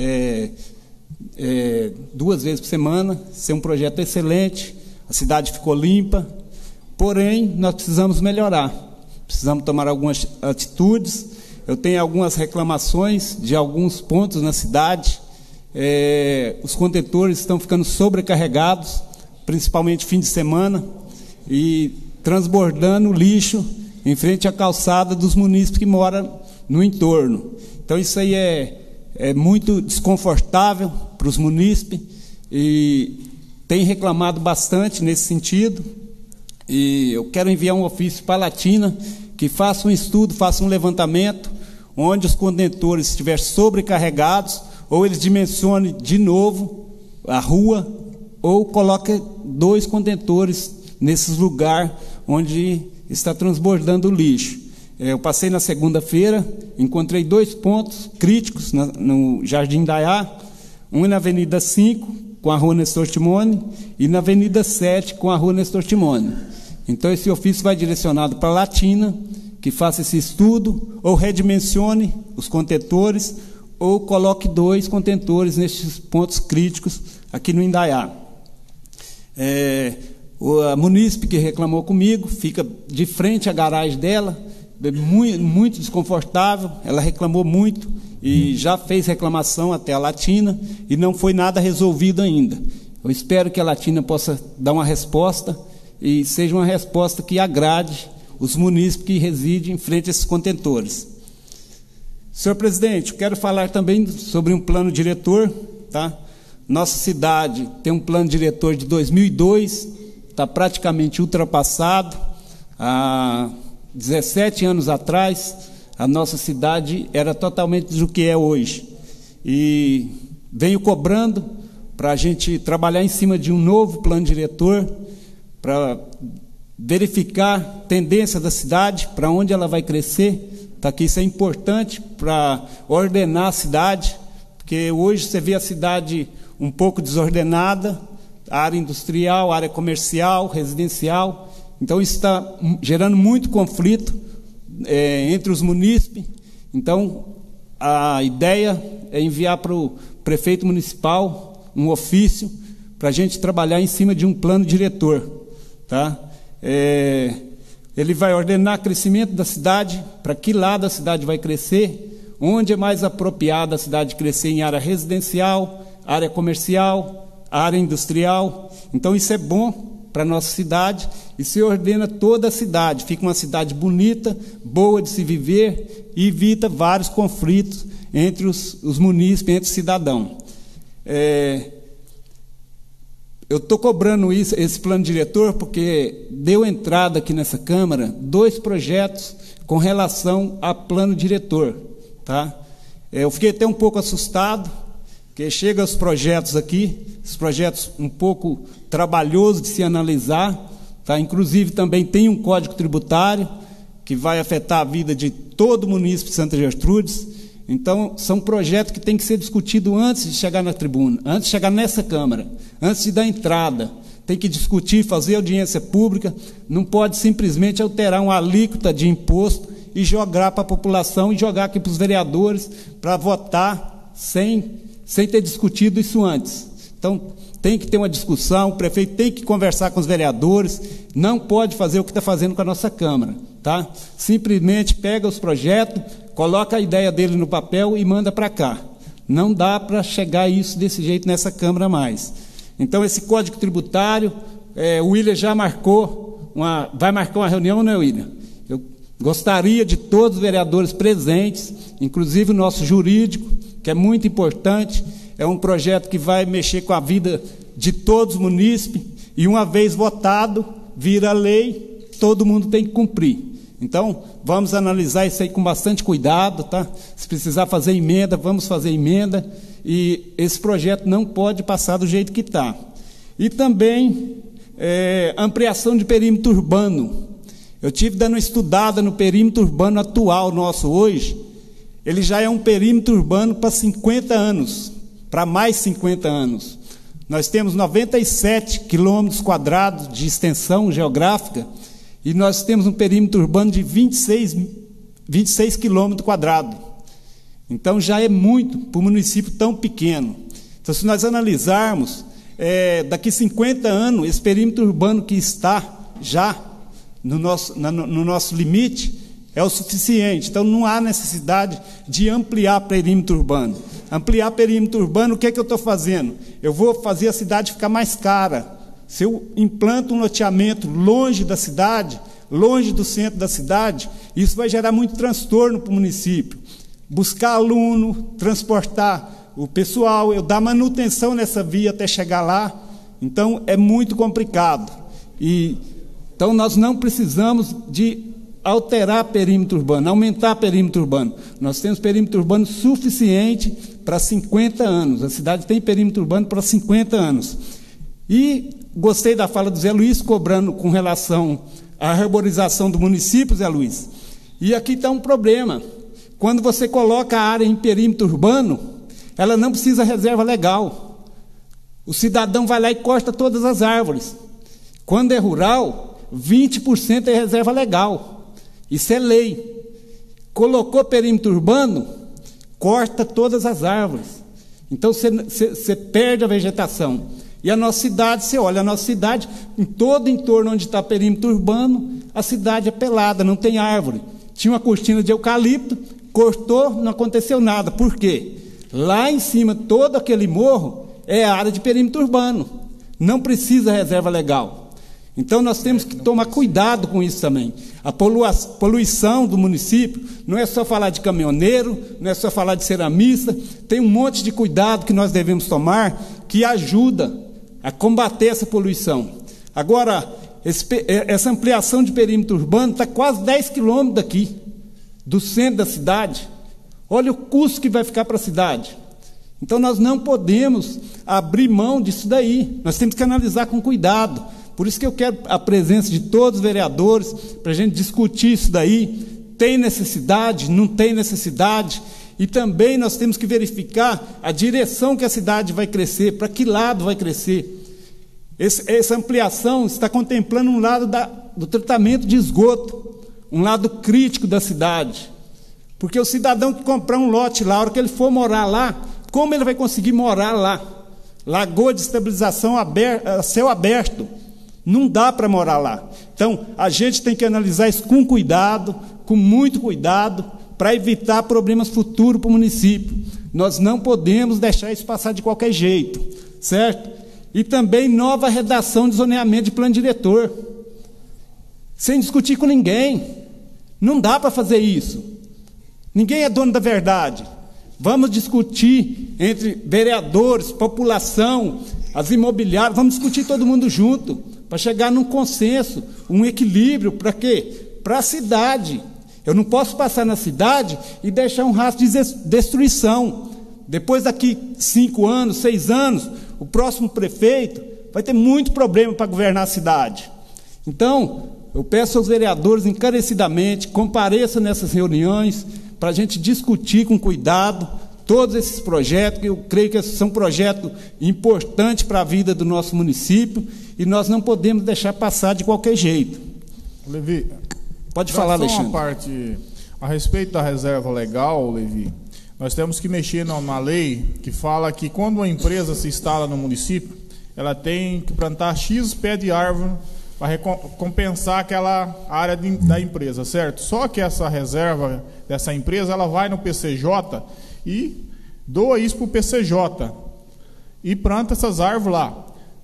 2 vezes por semana. Isso é um projeto excelente, a cidade ficou limpa, porém, nós precisamos melhorar, precisamos tomar algumas atitudes. Eu tenho algumas reclamações de alguns pontos na cidade. Os contentores estão ficando sobrecarregados, principalmente fim de semana, e transbordando lixo em frente à calçada dos munícipes que moram no entorno. Então, isso aí é muito desconfortável para os munícipes, e tem reclamado bastante nesse sentido. E eu quero enviar um ofício para a Latina, que faça um estudo, faça um levantamento, onde os contentores estiverem sobrecarregados, ou eles dimensionem de novo a rua, ou coloque 2 contentores nesses lugares onde está transbordando o lixo. Eu passei na segunda-feira, encontrei 2 pontos críticos no Jardim Dayá, um na Avenida 5, com a Rua Nestor Timone, e na Avenida 7, com a Rua Nestor Timone. Então, esse ofício vai direcionado para a Latina, que faça esse estudo, ou redimensione os contentores, ou coloque 2 contentores nesses pontos críticos aqui no Indaiá. A munícipe que reclamou comigo fica de frente à garagem dela, muito desconfortável. Ela reclamou muito e já fez reclamação até a Latina, e não foi nada resolvido ainda. Eu espero que a Latina possa dar uma resposta, e seja uma resposta que agrade os munícipes que residem em frente a esses contentores. Senhor presidente, eu quero falar também sobre um plano diretor, tá? Nossa cidade tem um plano diretor de 2002, está praticamente ultrapassado. Há 17 anos atrás, a nossa cidade era totalmente do que é hoje. E venho cobrando para a gente trabalhar em cima de um novo plano diretor, para verificar tendência da cidade, para onde ela vai crescer. Tá aqui, isso é importante para ordenar a cidade, porque hoje você vê a cidade um pouco desordenada, área industrial, área comercial, residencial. Então, isso está gerando muito conflito entre os munícipes. Então, a ideia é enviar para o prefeito municipal um ofício para a gente trabalhar em cima de um plano diretor, tá? Ele vai ordenar o crescimento da cidade, para que lado a cidade vai crescer, onde é mais apropriado a cidade crescer, em área residencial, área comercial, área industrial. Então, isso é bom para a nossa cidade, e se ordena toda a cidade, fica uma cidade bonita, boa de se viver, e evita vários conflitos entre os munícipes, entre os cidadãos. Eu estou cobrando esse plano diretor porque deu entrada aqui nessa Câmara 2 projetos com relação a plano diretor, tá? Eu fiquei até um pouco assustado, porque chegam os projetos aqui, os projetos um pouco trabalhosos de se analisar, tá? Inclusive também tem um código tributário que vai afetar a vida de todo munícipe de Santa Gertrudes. Então, são projetos que têm que ser discutidos antes de chegar na tribuna, antes de chegar nessa Câmara, antes de dar entrada. Tem que discutir, fazer audiência pública, não pode simplesmente alterar uma alíquota de imposto e jogar para a população, e jogar aqui para os vereadores para votar sem ter discutido isso antes. Então, tem que ter uma discussão, o prefeito tem que conversar com os vereadores, não pode fazer o que está fazendo com a nossa Câmara, tá? Simplesmente pega os projetos, coloca a ideia dele no papel e manda para cá. Não dá para chegar a isso desse jeito nessa Câmara mais. Então, esse Código Tributário, o William já vai marcar uma reunião, não é, William? Eu gostaria de todos os vereadores presentes, inclusive o nosso jurídico, que é muito importante. É um projeto que vai mexer com a vida de todos os munícipes, e uma vez votado, vira lei, todo mundo tem que cumprir. Então, vamos analisar isso aí com bastante cuidado, tá? Se precisar fazer emenda, vamos fazer emenda, e esse projeto não pode passar do jeito que está. E também, ampliação de perímetro urbano. Eu tive dando uma estudada no perímetro urbano atual nosso hoje, ele já é um perímetro urbano para 50 anos, para mais 50 anos. Nós temos 97 quilômetros quadrados de extensão geográfica, e nós temos um perímetro urbano de 26 quilômetros quadrados. Então, já é muito para um município tão pequeno. Então, se nós analisarmos, daqui 50 anos, esse perímetro urbano que está já no nosso limite é o suficiente. Então, não há necessidade de ampliar perímetro urbano. Ampliar perímetro urbano, o que é que eu estou fazendo? Eu vou fazer a cidade ficar mais cara. Se eu implanto um loteamento longe da cidade, longe do centro da cidade, isso vai gerar muito transtorno para o município. Buscar aluno, transportar o pessoal, eu dar manutenção nessa via até chegar lá, então é muito complicado. Então nós não precisamos de alterar perímetro urbano, aumentar perímetro urbano. Nós temos perímetro urbano suficiente para 50 anos. A cidade tem perímetro urbano para 50 anos. E gostei da fala do Zé Luiz, cobrando com relação à arborização do município, Zé Luiz. E aqui está um problema. Quando você coloca a área em perímetro urbano, ela não precisa reserva legal. O cidadão vai lá e corta todas as árvores. Quando é rural, 20% é reserva legal. Isso é lei. Colocou perímetro urbano, corta todas as árvores. Então você perde a vegetação. E a nossa cidade, você olha a nossa cidade, em todo o entorno onde está perímetro urbano, a cidade é pelada, não tem árvore. Tinha uma cortina de eucalipto, cortou, não aconteceu nada. Por quê? Lá em cima, todo aquele morro é área de perímetro urbano. Não precisa reserva legal. Então nós temos que tomar cuidado com isso também. A poluição do município não é só falar de caminhoneiro, não é só falar de ceramista, tem um monte de cuidado que nós devemos tomar que ajuda a combater essa poluição. Agora, essa ampliação de perímetro urbano está quase 10 quilômetros daqui, do centro da cidade. Olha o custo que vai ficar para a cidade. Então nós não podemos abrir mão disso daí, nós temos que analisar com cuidado. Por isso que eu quero a presença de todos os vereadores, para a gente discutir isso daí. Tem necessidade? Não tem necessidade? E também nós temos que verificar a direção que a cidade vai crescer, para que lado vai crescer. Essa ampliação está contemplando um lado do tratamento de esgoto, um lado crítico da cidade. Porque o cidadão que comprar um lote lá, a hora que ele for morar lá, como ele vai conseguir morar lá? Lagoa de estabilização céu aberto. Não dá para morar lá. Então, a gente tem que analisar isso com cuidado, com muito cuidado, para evitar problemas futuros para o município. Nós não podemos deixar isso passar de qualquer jeito, certo? E também nova redação de zoneamento de plano diretor, sem discutir com ninguém. Não dá para fazer isso. Ninguém é dono da verdade. Vamos discutir entre vereadores, população, as imobiliárias, vamos discutir todo mundo junto, para chegar num consenso, um equilíbrio, para quê? Para a cidade. Eu não posso passar na cidade e deixar um rastro de destruição. Depois, daqui 5 anos, 6 anos, o próximo prefeito vai ter muito problema para governar a cidade. Então, eu peço aos vereadores encarecidamente, compareçam nessas reuniões, para a gente discutir com cuidado todos esses projetos, que eu creio que são projetos importantes para a vida do nosso município, e nós não podemos deixar passar de qualquer jeito. Levi, pode falar, Alexandre. Uma parte a respeito da reserva legal, Levi. Nós temos que mexer numa lei que fala que quando uma empresa se instala no município, ela tem que plantar X pé de árvore para compensar aquela área da empresa, certo? Só que essa reserva dessa empresa, ela vai no PCJ e doa isso para o PCJ e planta essas árvores lá.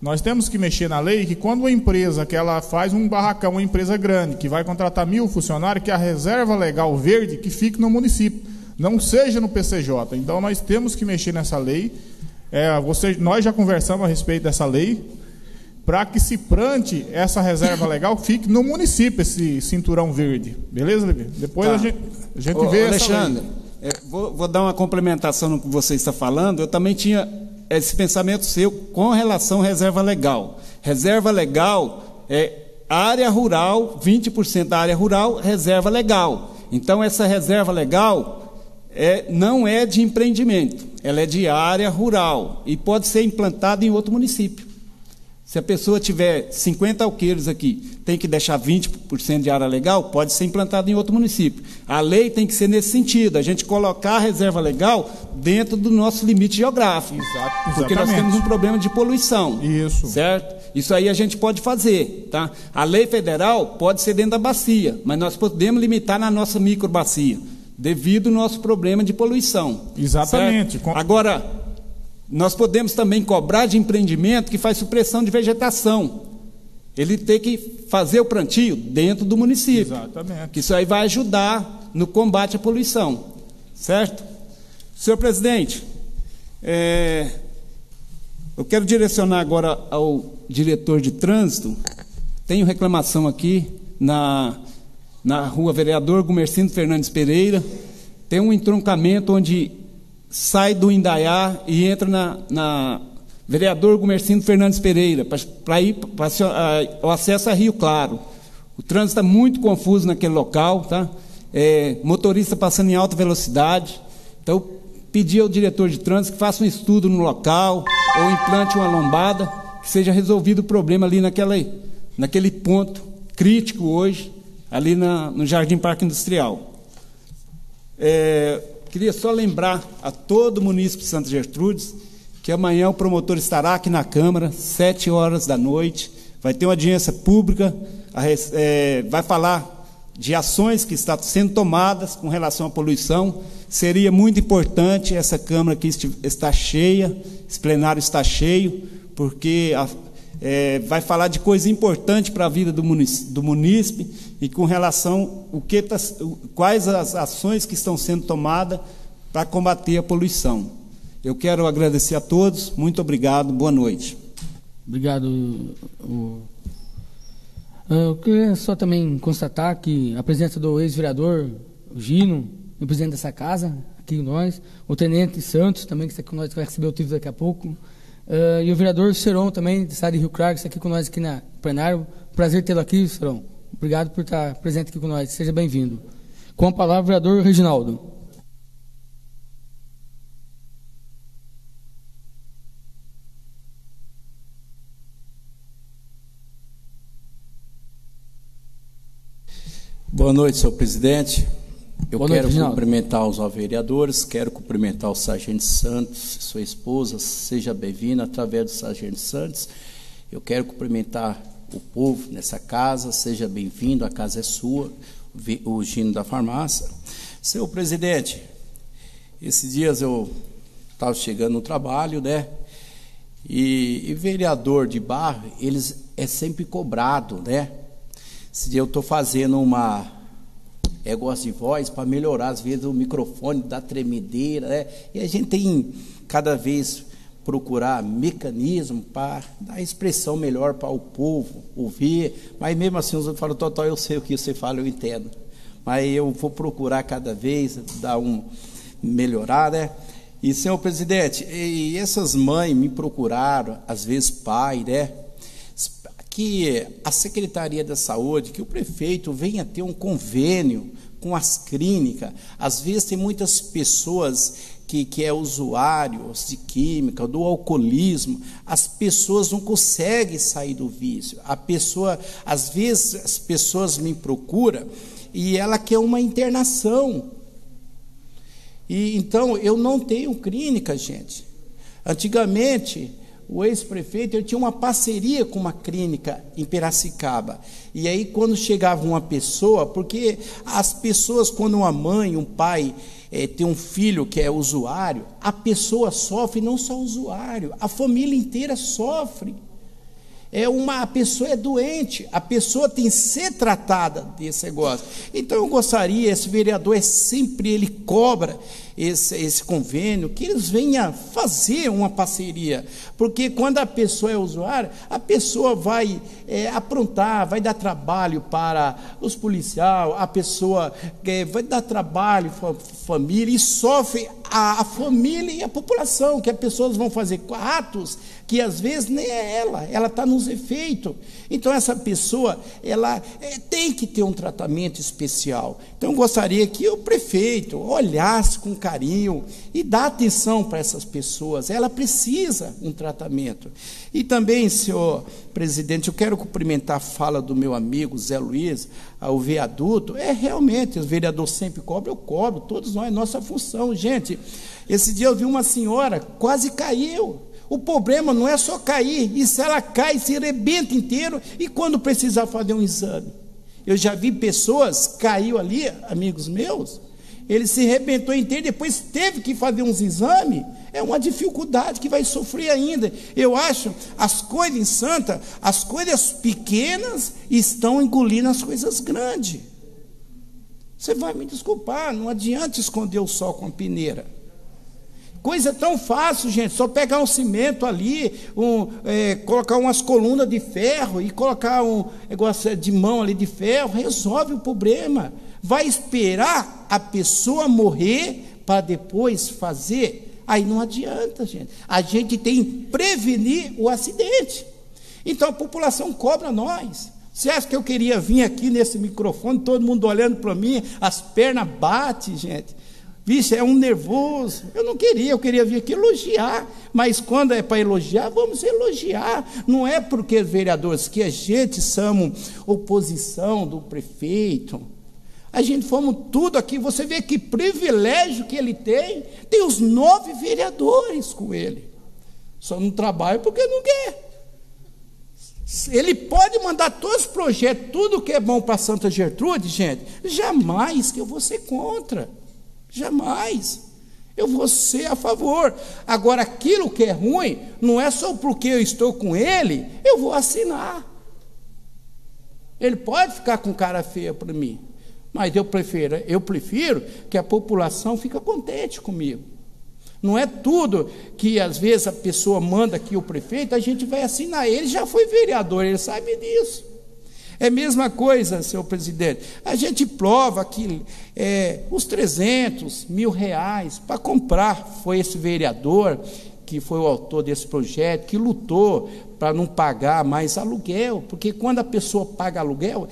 Nós temos que mexer na lei que quando uma empresa que ela faz um barracão, uma empresa grande, que vai contratar 1.000 funcionários, que a reserva legal verde que fique no município, não seja no PCJ. Então nós temos que mexer nessa lei. Nós já conversamos a respeito dessa lei, para que se plante essa reserva legal, fique no município esse cinturão verde. Beleza, Levi? Depois a gente vê Alexandre, vou dar uma complementação no que você está falando. Eu também tinha esse pensamento seu com relação à reserva legal. Reserva legal é área rural, 20% da área rural, reserva legal. Então, essa reserva legal não é de empreendimento, ela é de área rural e pode ser implantada em outro município. Se a pessoa tiver 50 alqueires aqui, tem que deixar 20% de área legal, pode ser implantado em outro município. A lei tem que ser nesse sentido, a gente colocar a reserva legal dentro do nosso limite geográfico. Exatamente. Porque nós temos um problema de poluição. Isso. Certo? Isso aí a gente pode fazer. Tá? A lei federal pode ser dentro da bacia, mas nós podemos limitar na nossa microbacia, devido ao nosso problema de poluição. Exatamente. Agora, nós podemos também cobrar de empreendimento que faz supressão de vegetação. Ele tem que fazer o plantio dentro do município. Exatamente. Que isso aí vai ajudar no combate à poluição. Certo? Senhor presidente, eu quero direcionar agora ao diretor de trânsito. Tenho reclamação aqui na rua Vereador Gumercindo Fernandes Pereira. Tem um entroncamento onde sai do Indaiá e entra na Vereador Gumercindo Fernandes Pereira, para ir para o acesso a Rio Claro. O trânsito está muito confuso naquele local, tá? Motorista passando em alta velocidade. Então, eu pedi ao diretor de trânsito que faça um estudo no local, ou implante uma lombada, que seja resolvido o problema ali naquele ponto crítico hoje, ali no Jardim Parque Industrial. Queria só lembrar a todo o município de Santa Gertrudes que amanhã o promotor estará aqui na Câmara, 7 horas da noite, vai ter uma audiência pública, vai falar de ações que estão sendo tomadas com relação à poluição. Seria muito importante essa Câmara que está cheia, esse plenário está cheio, porque vai falar de coisa importante para a vida do munícipe e com relação quais as ações que estão sendo tomadas para combater a poluição. Eu quero agradecer a todos, muito obrigado, boa noite. Obrigado. Eu queria só também constatar que a presença do ex-vereador Gino, o presidente dessa casa, aqui com nós, o tenente Santos também, que está com nós, que vai receber o título daqui a pouco, e o vereador Seron também, do estado de Rio Claro, que está aqui com nós aqui na plenário. Prazer tê-lo aqui, Seron. Obrigado por estar presente aqui com nós. Seja bem-vindo. Com a palavra, o vereador Reginaldo. Boa noite, senhor presidente. Eu quero Reginaldo. cumprimentar os vereadores, quero cumprimentar o sargento Santos, sua esposa, seja bem-vinda através do sargento Santos. Eu quero cumprimentar o povo nessa casa, seja bem-vindo, a casa é sua, o Gino da farmácia. Senhor presidente, esses dias eu estava chegando no trabalho, né? E vereador de bairro, eles sempre cobrado, né? Esse dia eu estou fazendo uma negócio de voz para melhorar, às vezes, o microfone dá tremedeira, né? E a gente tem cada vez procurar mecanismo para dar expressão melhor para o povo ouvir, mas mesmo assim os outros falam, Totó, eu sei o que você fala, eu entendo, mas eu vou procurar cada vez dar melhorar, né? E, senhor presidente, e essas mães me procuraram, às vezes pai, né? Que a Secretaria da Saúde, que o prefeito venha ter um convênio com as clínicas. Às vezes tem muitas pessoas que é usuários de química, do alcoolismo, as pessoas não conseguem sair do vício. Às vezes as pessoas me procuram e ela quer uma internação. E então eu não tenho clínica, gente. Antigamente o ex-prefeito tinha uma parceria com uma clínica em Piracicaba. E aí, quando chegava uma pessoa, porque as pessoas, quando uma mãe, um pai tem um filho que é usuário, a pessoa sofre, não só o usuário, a família inteira sofre. A pessoa é doente, a pessoa tem que ser tratada desse negócio. Então eu gostaria, esse vereador sempre ele cobra esse convênio, que eles venham fazer uma parceria, porque quando a pessoa é usuária, a pessoa vai aprontar, vai dar trabalho para os policiais, a pessoa vai dar trabalho para a família, e sofre a família e a população, que as pessoas vão fazer atos que às vezes nem é ela está nos efeitos. Então essa pessoa, ela tem que ter um tratamento especial. Então eu gostaria que o prefeito olhasse com carinho e dá atenção para essas pessoas. Ela precisa um tratamento. E também, senhor presidente, eu quero cumprimentar a fala do meu amigo Zé Luiz, o viaduto. Realmente, o vereador sempre cobra, eu cobro, todos nós, nossa função. Gente, esse dia eu vi uma senhora, quase caiu. O problema não é só cair, e se ela cai, se arrebenta inteiro, e quando precisar fazer um exame? Eu já vi pessoas, caiu ali, amigos meus, ele se arrebentou inteiro, depois teve que fazer uns exames, é uma dificuldade que vai sofrer ainda. Eu acho, as coisas em Santa, as coisas pequenas estão engolindo as coisas grandes. Você vai me desculpar, não adianta esconder o sol com a peneira. Coisa tão fácil, gente, só pegar um cimento ali, colocar umas colunas de ferro e colocar um negócio de mão ali de ferro, resolve o problema. Vai esperar a pessoa morrer para depois fazer? Aí não adianta, gente. A gente tem que prevenir o acidente. Então a população cobra nós. Você acha que eu queria vir aqui nesse microfone, todo mundo olhando para mim, as pernas batem, gente? Vixe, é um nervoso. Eu não queria, eu queria vir aqui elogiar, mas quando é para elogiar, vamos elogiar. Não é porque, vereadores, que a gente somos oposição do prefeito. A gente fomos tudo aqui. Você vê que privilégio que ele tem. Tem os 9 vereadores com ele. Só não trabalha porque não quer. Ele pode mandar todos os projetos, tudo que é bom para Santa Gertrude, gente. Jamais que eu vou ser contra. Jamais. Eu vou ser a favor. Agora, aquilo que é ruim, não é só porque eu estou com ele, eu vou assinar. Ele pode ficar com cara feia para mim, mas eu prefiro que a população fique contente comigo. Não é tudo que às vezes a pessoa manda aqui o prefeito, a gente vai assinar. Ele já foi vereador, ele sabe disso. É a mesma coisa, senhor presidente. A gente prova que os 300 mil reais para comprar, foi esse vereador que foi o autor desse projeto, que lutou para não pagar mais aluguel, porque quando a pessoa paga aluguel,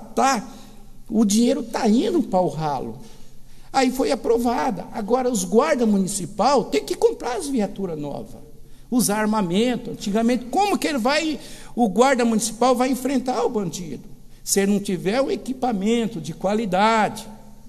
o dinheiro está indo para o ralo. Aí foi aprovada. Agora os guardas municipais têm que comprar as viaturas novas, usar armamento. Antigamente, como que o guarda municipal vai enfrentar o bandido? Se ele não tiver o equipamento de qualidade,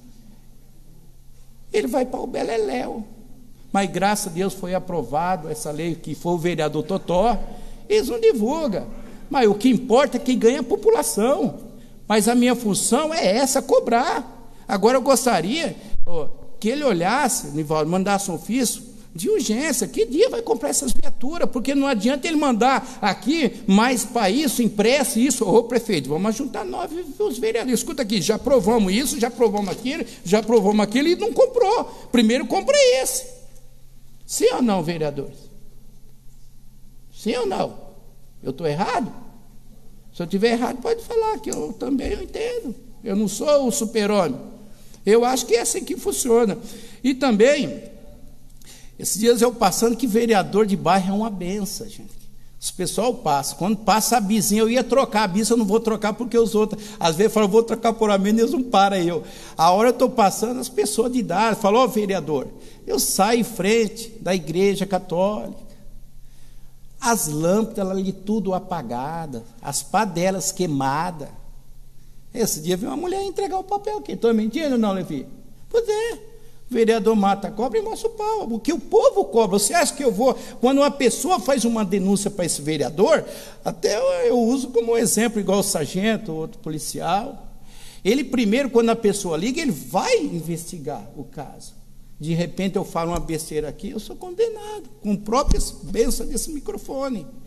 ele vai para o beleléu. Mas graças a Deus foi aprovado essa lei, que foi o vereador Totó. Eles não divulgam, mas o que importa é quem ganha a população. Mas a minha função é essa, cobrar. Agora eu gostaria que ele olhasse, Nivaldo, mandasse um ofício de urgência, que dia vai comprar essas viaturas? Porque não adianta ele mandar aqui mais para isso, impresso isso. Ô prefeito, vamos juntar 9 os vereadores. Escuta aqui, já aprovamos isso, já aprovamos aquilo e não comprou. Primeiro compra esse. Sim ou não, vereadores? Sim ou não? Eu estou errado? Se eu estiver errado, pode falar, que eu também entendo. Eu não sou o super-homem. Eu acho que é assim que funciona. E também, esses dias eu passando que vereador de bairro é uma benção, gente. Os pessoal passa. Quando passa a bizinha, eu ia trocar a bis, eu não vou trocar porque os outros, às vezes, falam, vou trocar por amém, eles não param eu. A hora eu estou passando, as pessoas de idade falam, vereador, eu saio em frente da igreja católica. As lâmpadas ali tudo apagadas, as panelas queimadas. Esse dia veio uma mulher entregar o papel aqui. Estou mentindo ou não, Levi? Pois é. O vereador mata a cobra e mostra o pau. O que o povo cobra. Você acha que eu vou... Quando uma pessoa faz uma denúncia para esse vereador, até eu uso como exemplo, igual o sargento, outro policial. Ele primeiro, quando a pessoa liga, ele vai investigar o caso. De repente eu falo uma besteira aqui, eu sou condenado, com próprias bênçãos desse microfone.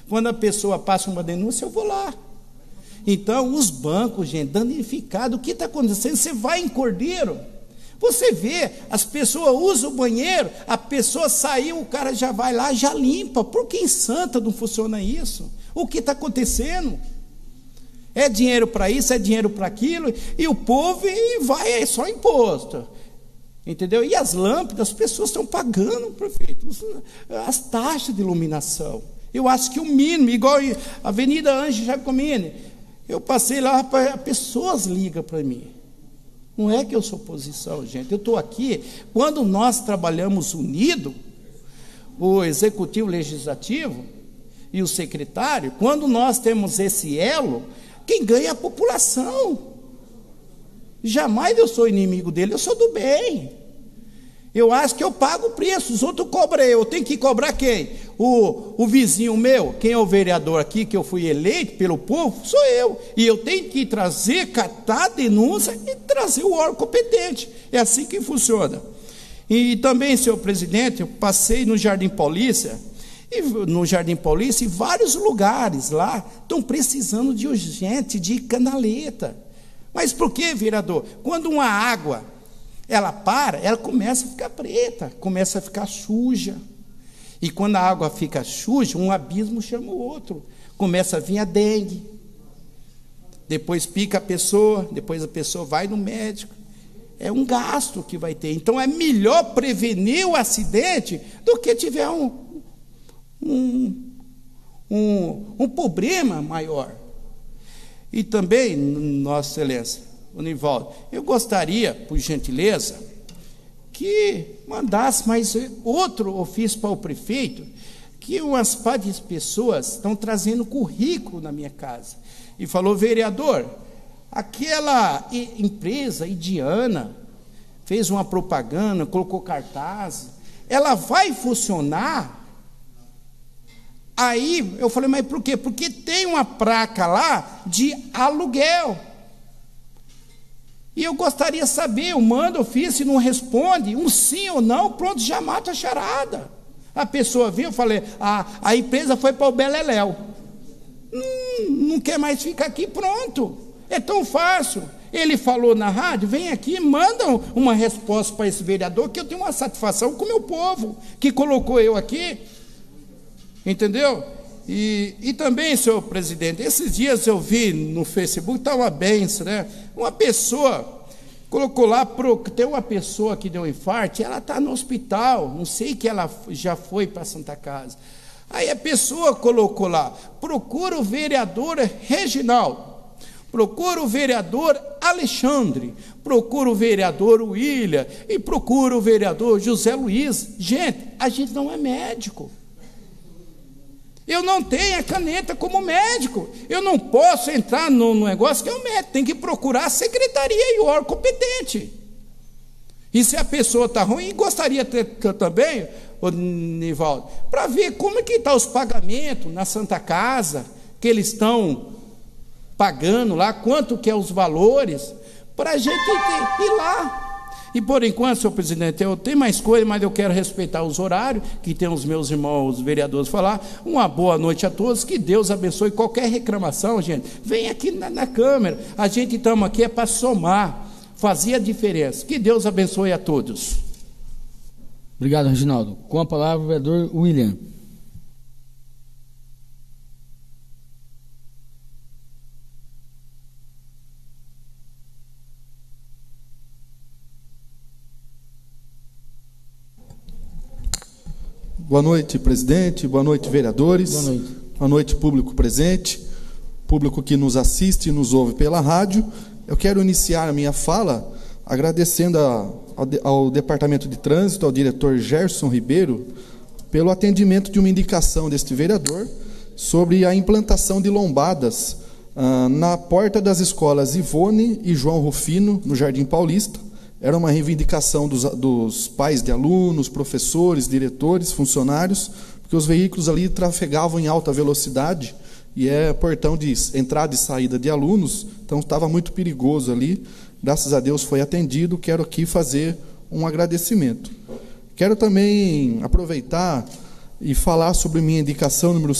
Quando a pessoa passa uma denúncia, eu vou lá. Então, os bancos, gente, danificados, o que está acontecendo? Você vai em Cordeiro, você vê, as pessoas usam o banheiro, a pessoa saiu, o cara já vai lá, já limpa. Por que em Santa não funciona isso? O que está acontecendo? É dinheiro para isso, é dinheiro para aquilo, e o povo vai, é só imposto. Entendeu? E as lâmpadas, as pessoas estão pagando, prefeito, as taxas de iluminação. Eu acho que o mínimo, igual a Avenida Ângelo Jacomini, eu passei lá, as pessoas ligam para mim. Não é que eu sou oposição, gente. Eu estou aqui, quando nós trabalhamos unido, o Executivo, o Legislativo e o secretário, quando nós temos esse elo, quem ganha é a população. Jamais eu sou inimigo dele, eu sou do bem. Eu acho que eu pago o preço, os outros cobram eu tenho que cobrar quem? O vizinho meu, quem é o vereador aqui, que eu fui eleito pelo povo, sou eu. E eu tenho que trazer, catar a denúncia e trazer o órgão competente. É assim que funciona. E também, senhor presidente, eu passei no Jardim Paulista, e vários lugares lá estão precisando de urgente, de canaleta. Mas por que, vereador? Quando uma água ela para, ela começa a ficar preta, começa a ficar suja. E quando a água fica suja, um abismo chama o outro. Começa a vir a dengue. Depois pica a pessoa, depois a pessoa vai no médico. É um gasto que vai ter. Então é melhor prevenir o acidente do que tiver um problema maior. E também, Nossa Excelência, o Nivaldo, eu gostaria, por gentileza, que mandasse mais outro ofício para o prefeito, que umas partes de pessoas estão trazendo currículo na minha casa. E falou, vereador, aquela empresa indiana fez uma propaganda, colocou cartaz, ela vai funcionar? Aí eu falei, mas por quê? Porque tem uma placa lá de aluguel. E eu gostaria de saber, eu mando ofício e não responde, um sim ou não, pronto, já mata a charada. A pessoa viu, eu falei, a empresa foi para o Beleléu. Não quer mais ficar aqui, pronto. É tão fácil. Ele falou na rádio, vem aqui, manda uma resposta para esse vereador, que eu tenho uma satisfação com o meu povo, que colocou eu aqui. Entendeu? E também, senhor presidente, esses dias eu vi no Facebook, está uma benção, né? Uma pessoa colocou lá, tem uma pessoa que deu um infarto, ela está no hospital, não sei que ela já foi para a Santa Casa. Aí a pessoa colocou lá, procura o vereador Reginaldo, procura o vereador Alexandre, procura o vereador William e procura o vereador José Luiz. Gente, a gente não é médico. Eu não tenho a caneta como médico. Eu não posso entrar no negócio que é o médico. Tem que procurar a secretaria e o órgão competente. E se a pessoa está ruim, gostaria de ter também, Nivaldo, para ver como é que estão os pagamentos na Santa Casa, que eles estão pagando lá, quanto que é os valores, para a gente ir lá. E por enquanto, senhor presidente, eu tenho mais coisa, mas eu quero respeitar os horários, que tem os meus irmãos vereadores falar. Uma boa noite a todos, que Deus abençoe. Qualquer reclamação, gente, vem aqui na Câmara. A gente estamos aqui é para somar, fazer a diferença. Que Deus abençoe a todos. Obrigado, Reginaldo. Com a palavra, o vereador William. Boa noite, presidente. Boa noite, vereadores. Boa noite. Boa noite, público presente, público que nos assiste e nos ouve pela rádio. Eu quero iniciar a minha fala agradecendo ao Departamento de Trânsito, ao diretor Gerson Ribeiro, pelo atendimento de uma indicação deste vereador sobre a implantação de lombadas na porta das escolas Ivone e João Rufino, no Jardim Paulista. Era uma reivindicação dos pais de alunos, professores, diretores, funcionários, porque os veículos ali trafegavam em alta velocidade e é portão de entrada e saída de alunos, então estava muito perigoso ali. Graças a Deus foi atendido. Quero aqui fazer um agradecimento. Quero também aproveitar e falar sobre minha indicação número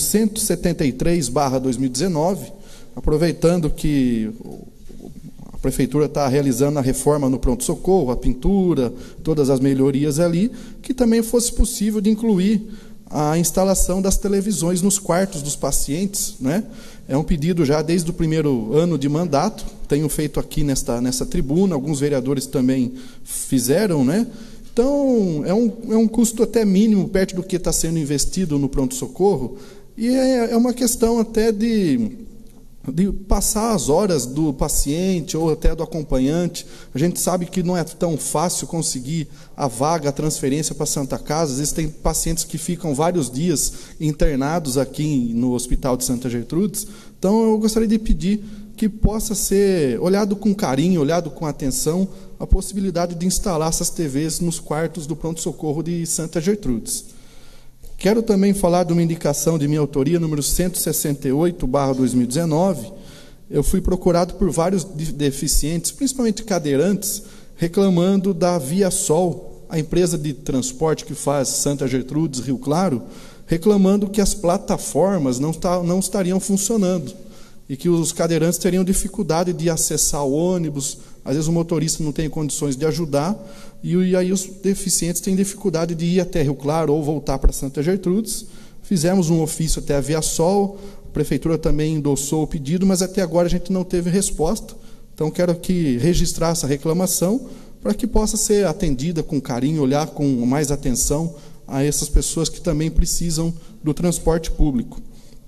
173/2019, aproveitando que a Prefeitura está realizando a reforma no pronto-socorro, a pintura, todas as melhorias ali, que também fosse possível de incluir a instalação das televisões nos quartos dos pacientes, né? É um pedido já desde o primeiro ano de mandato, tenho feito aqui nessa tribuna, alguns vereadores também fizeram, né? Então, é um custo até mínimo, perto do que está sendo investido no pronto-socorro, e é uma questão até de passar as horas do paciente ou até do acompanhante. A gente sabe que não é tão fácil conseguir a vaga, a transferência para a Santa Casa. Às vezes tem pacientes que ficam vários dias internados aqui no Hospital de Santa Gertrudes. Então, eu gostaria de pedir que possa ser olhado com carinho, olhado com atenção, a possibilidade de instalar essas TVs nos quartos do pronto-socorro de Santa Gertrudes. Quero também falar de uma indicação de minha autoria, número 168/2019. Eu fui procurado por vários deficientes, principalmente cadeirantes, reclamando da Via Sol, a empresa de transporte que faz Santa Gertrudes, Rio Claro, reclamando que as plataformas não estariam funcionando e que os cadeirantes teriam dificuldade de acessar o ônibus. Às vezes o motorista não tem condições de ajudar, e aí os deficientes têm dificuldade de ir até Rio Claro ou voltar para Santa Gertrudes. Fizemos um ofício até a Via Sol, a Prefeitura também endossou o pedido, mas até agora a gente não teve resposta. Então, quero aqui registrar essa reclamação para que possa ser atendida com carinho, olhar com mais atenção a essas pessoas que também precisam do transporte público.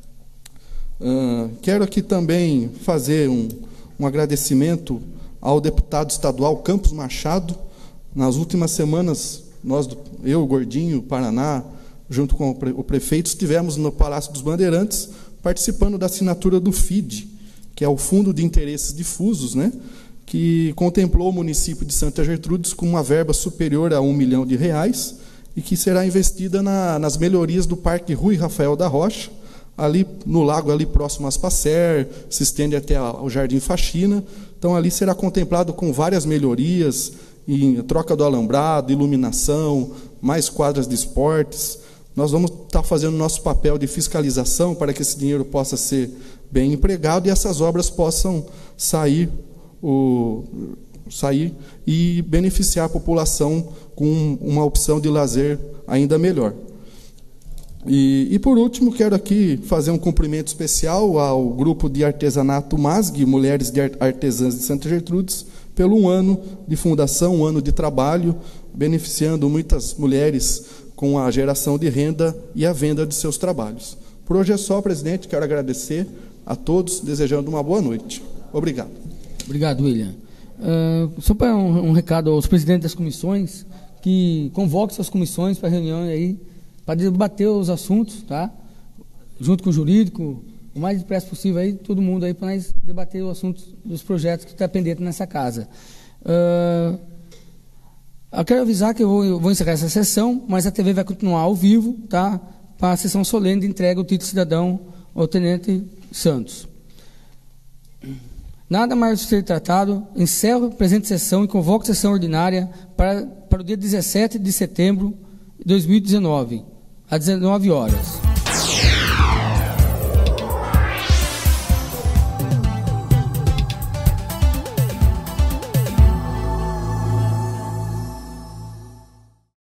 Quero aqui também fazer um agradecimento ao deputado estadual Campos Machado. Nas últimas semanas, eu, Gordinho, Paraná, junto com o prefeito, estivemos no Palácio dos Bandeirantes, participando da assinatura do FID, que é o Fundo de Interesses Difusos, né, que contemplou o município de Santa Gertrudes com uma verba superior a R$1 milhão e que será investida nas melhorias do Parque Rui Rafael da Rocha, ali no lago, ali próximo às Passer, se estende até ao Jardim Faxina. Então, ali será contemplado com várias melhorias, em troca do alambrado, iluminação, mais quadras de esportes. Nós vamos estar fazendo nosso papel de fiscalização para que esse dinheiro possa ser bem empregado e essas obras possam sair e beneficiar a população com uma opção de lazer ainda melhor. E por último, quero aqui fazer um cumprimento especial ao grupo de artesanato MASG, Mulheres de Artesãs de Santa Gertrudes, pelo 1 ano de fundação, 1 ano de trabalho, beneficiando muitas mulheres com a geração de renda e a venda de seus trabalhos. Por hoje é só, presidente. Quero agradecer a todos, desejando uma boa noite. Obrigado. Obrigado, William. Só para um recado aos presidentes das comissões, que convoquem suas comissões para reunião aí, para debater os assuntos, tá? Junto com o jurídico, o mais depressa possível aí, todo mundo aí, para nós debater os assuntos dos projetos que estão pendentes nessa casa. Eu quero avisar que eu vou encerrar essa sessão, mas a TV vai continuar ao vivo, tá? Para a sessão solene de entrega do título de cidadão ao Tenente Santos. Nada mais a ser tratado, encerro a presente sessão e convoco a sessão ordinária para o dia 17 de setembro de 2019, às 19 horas.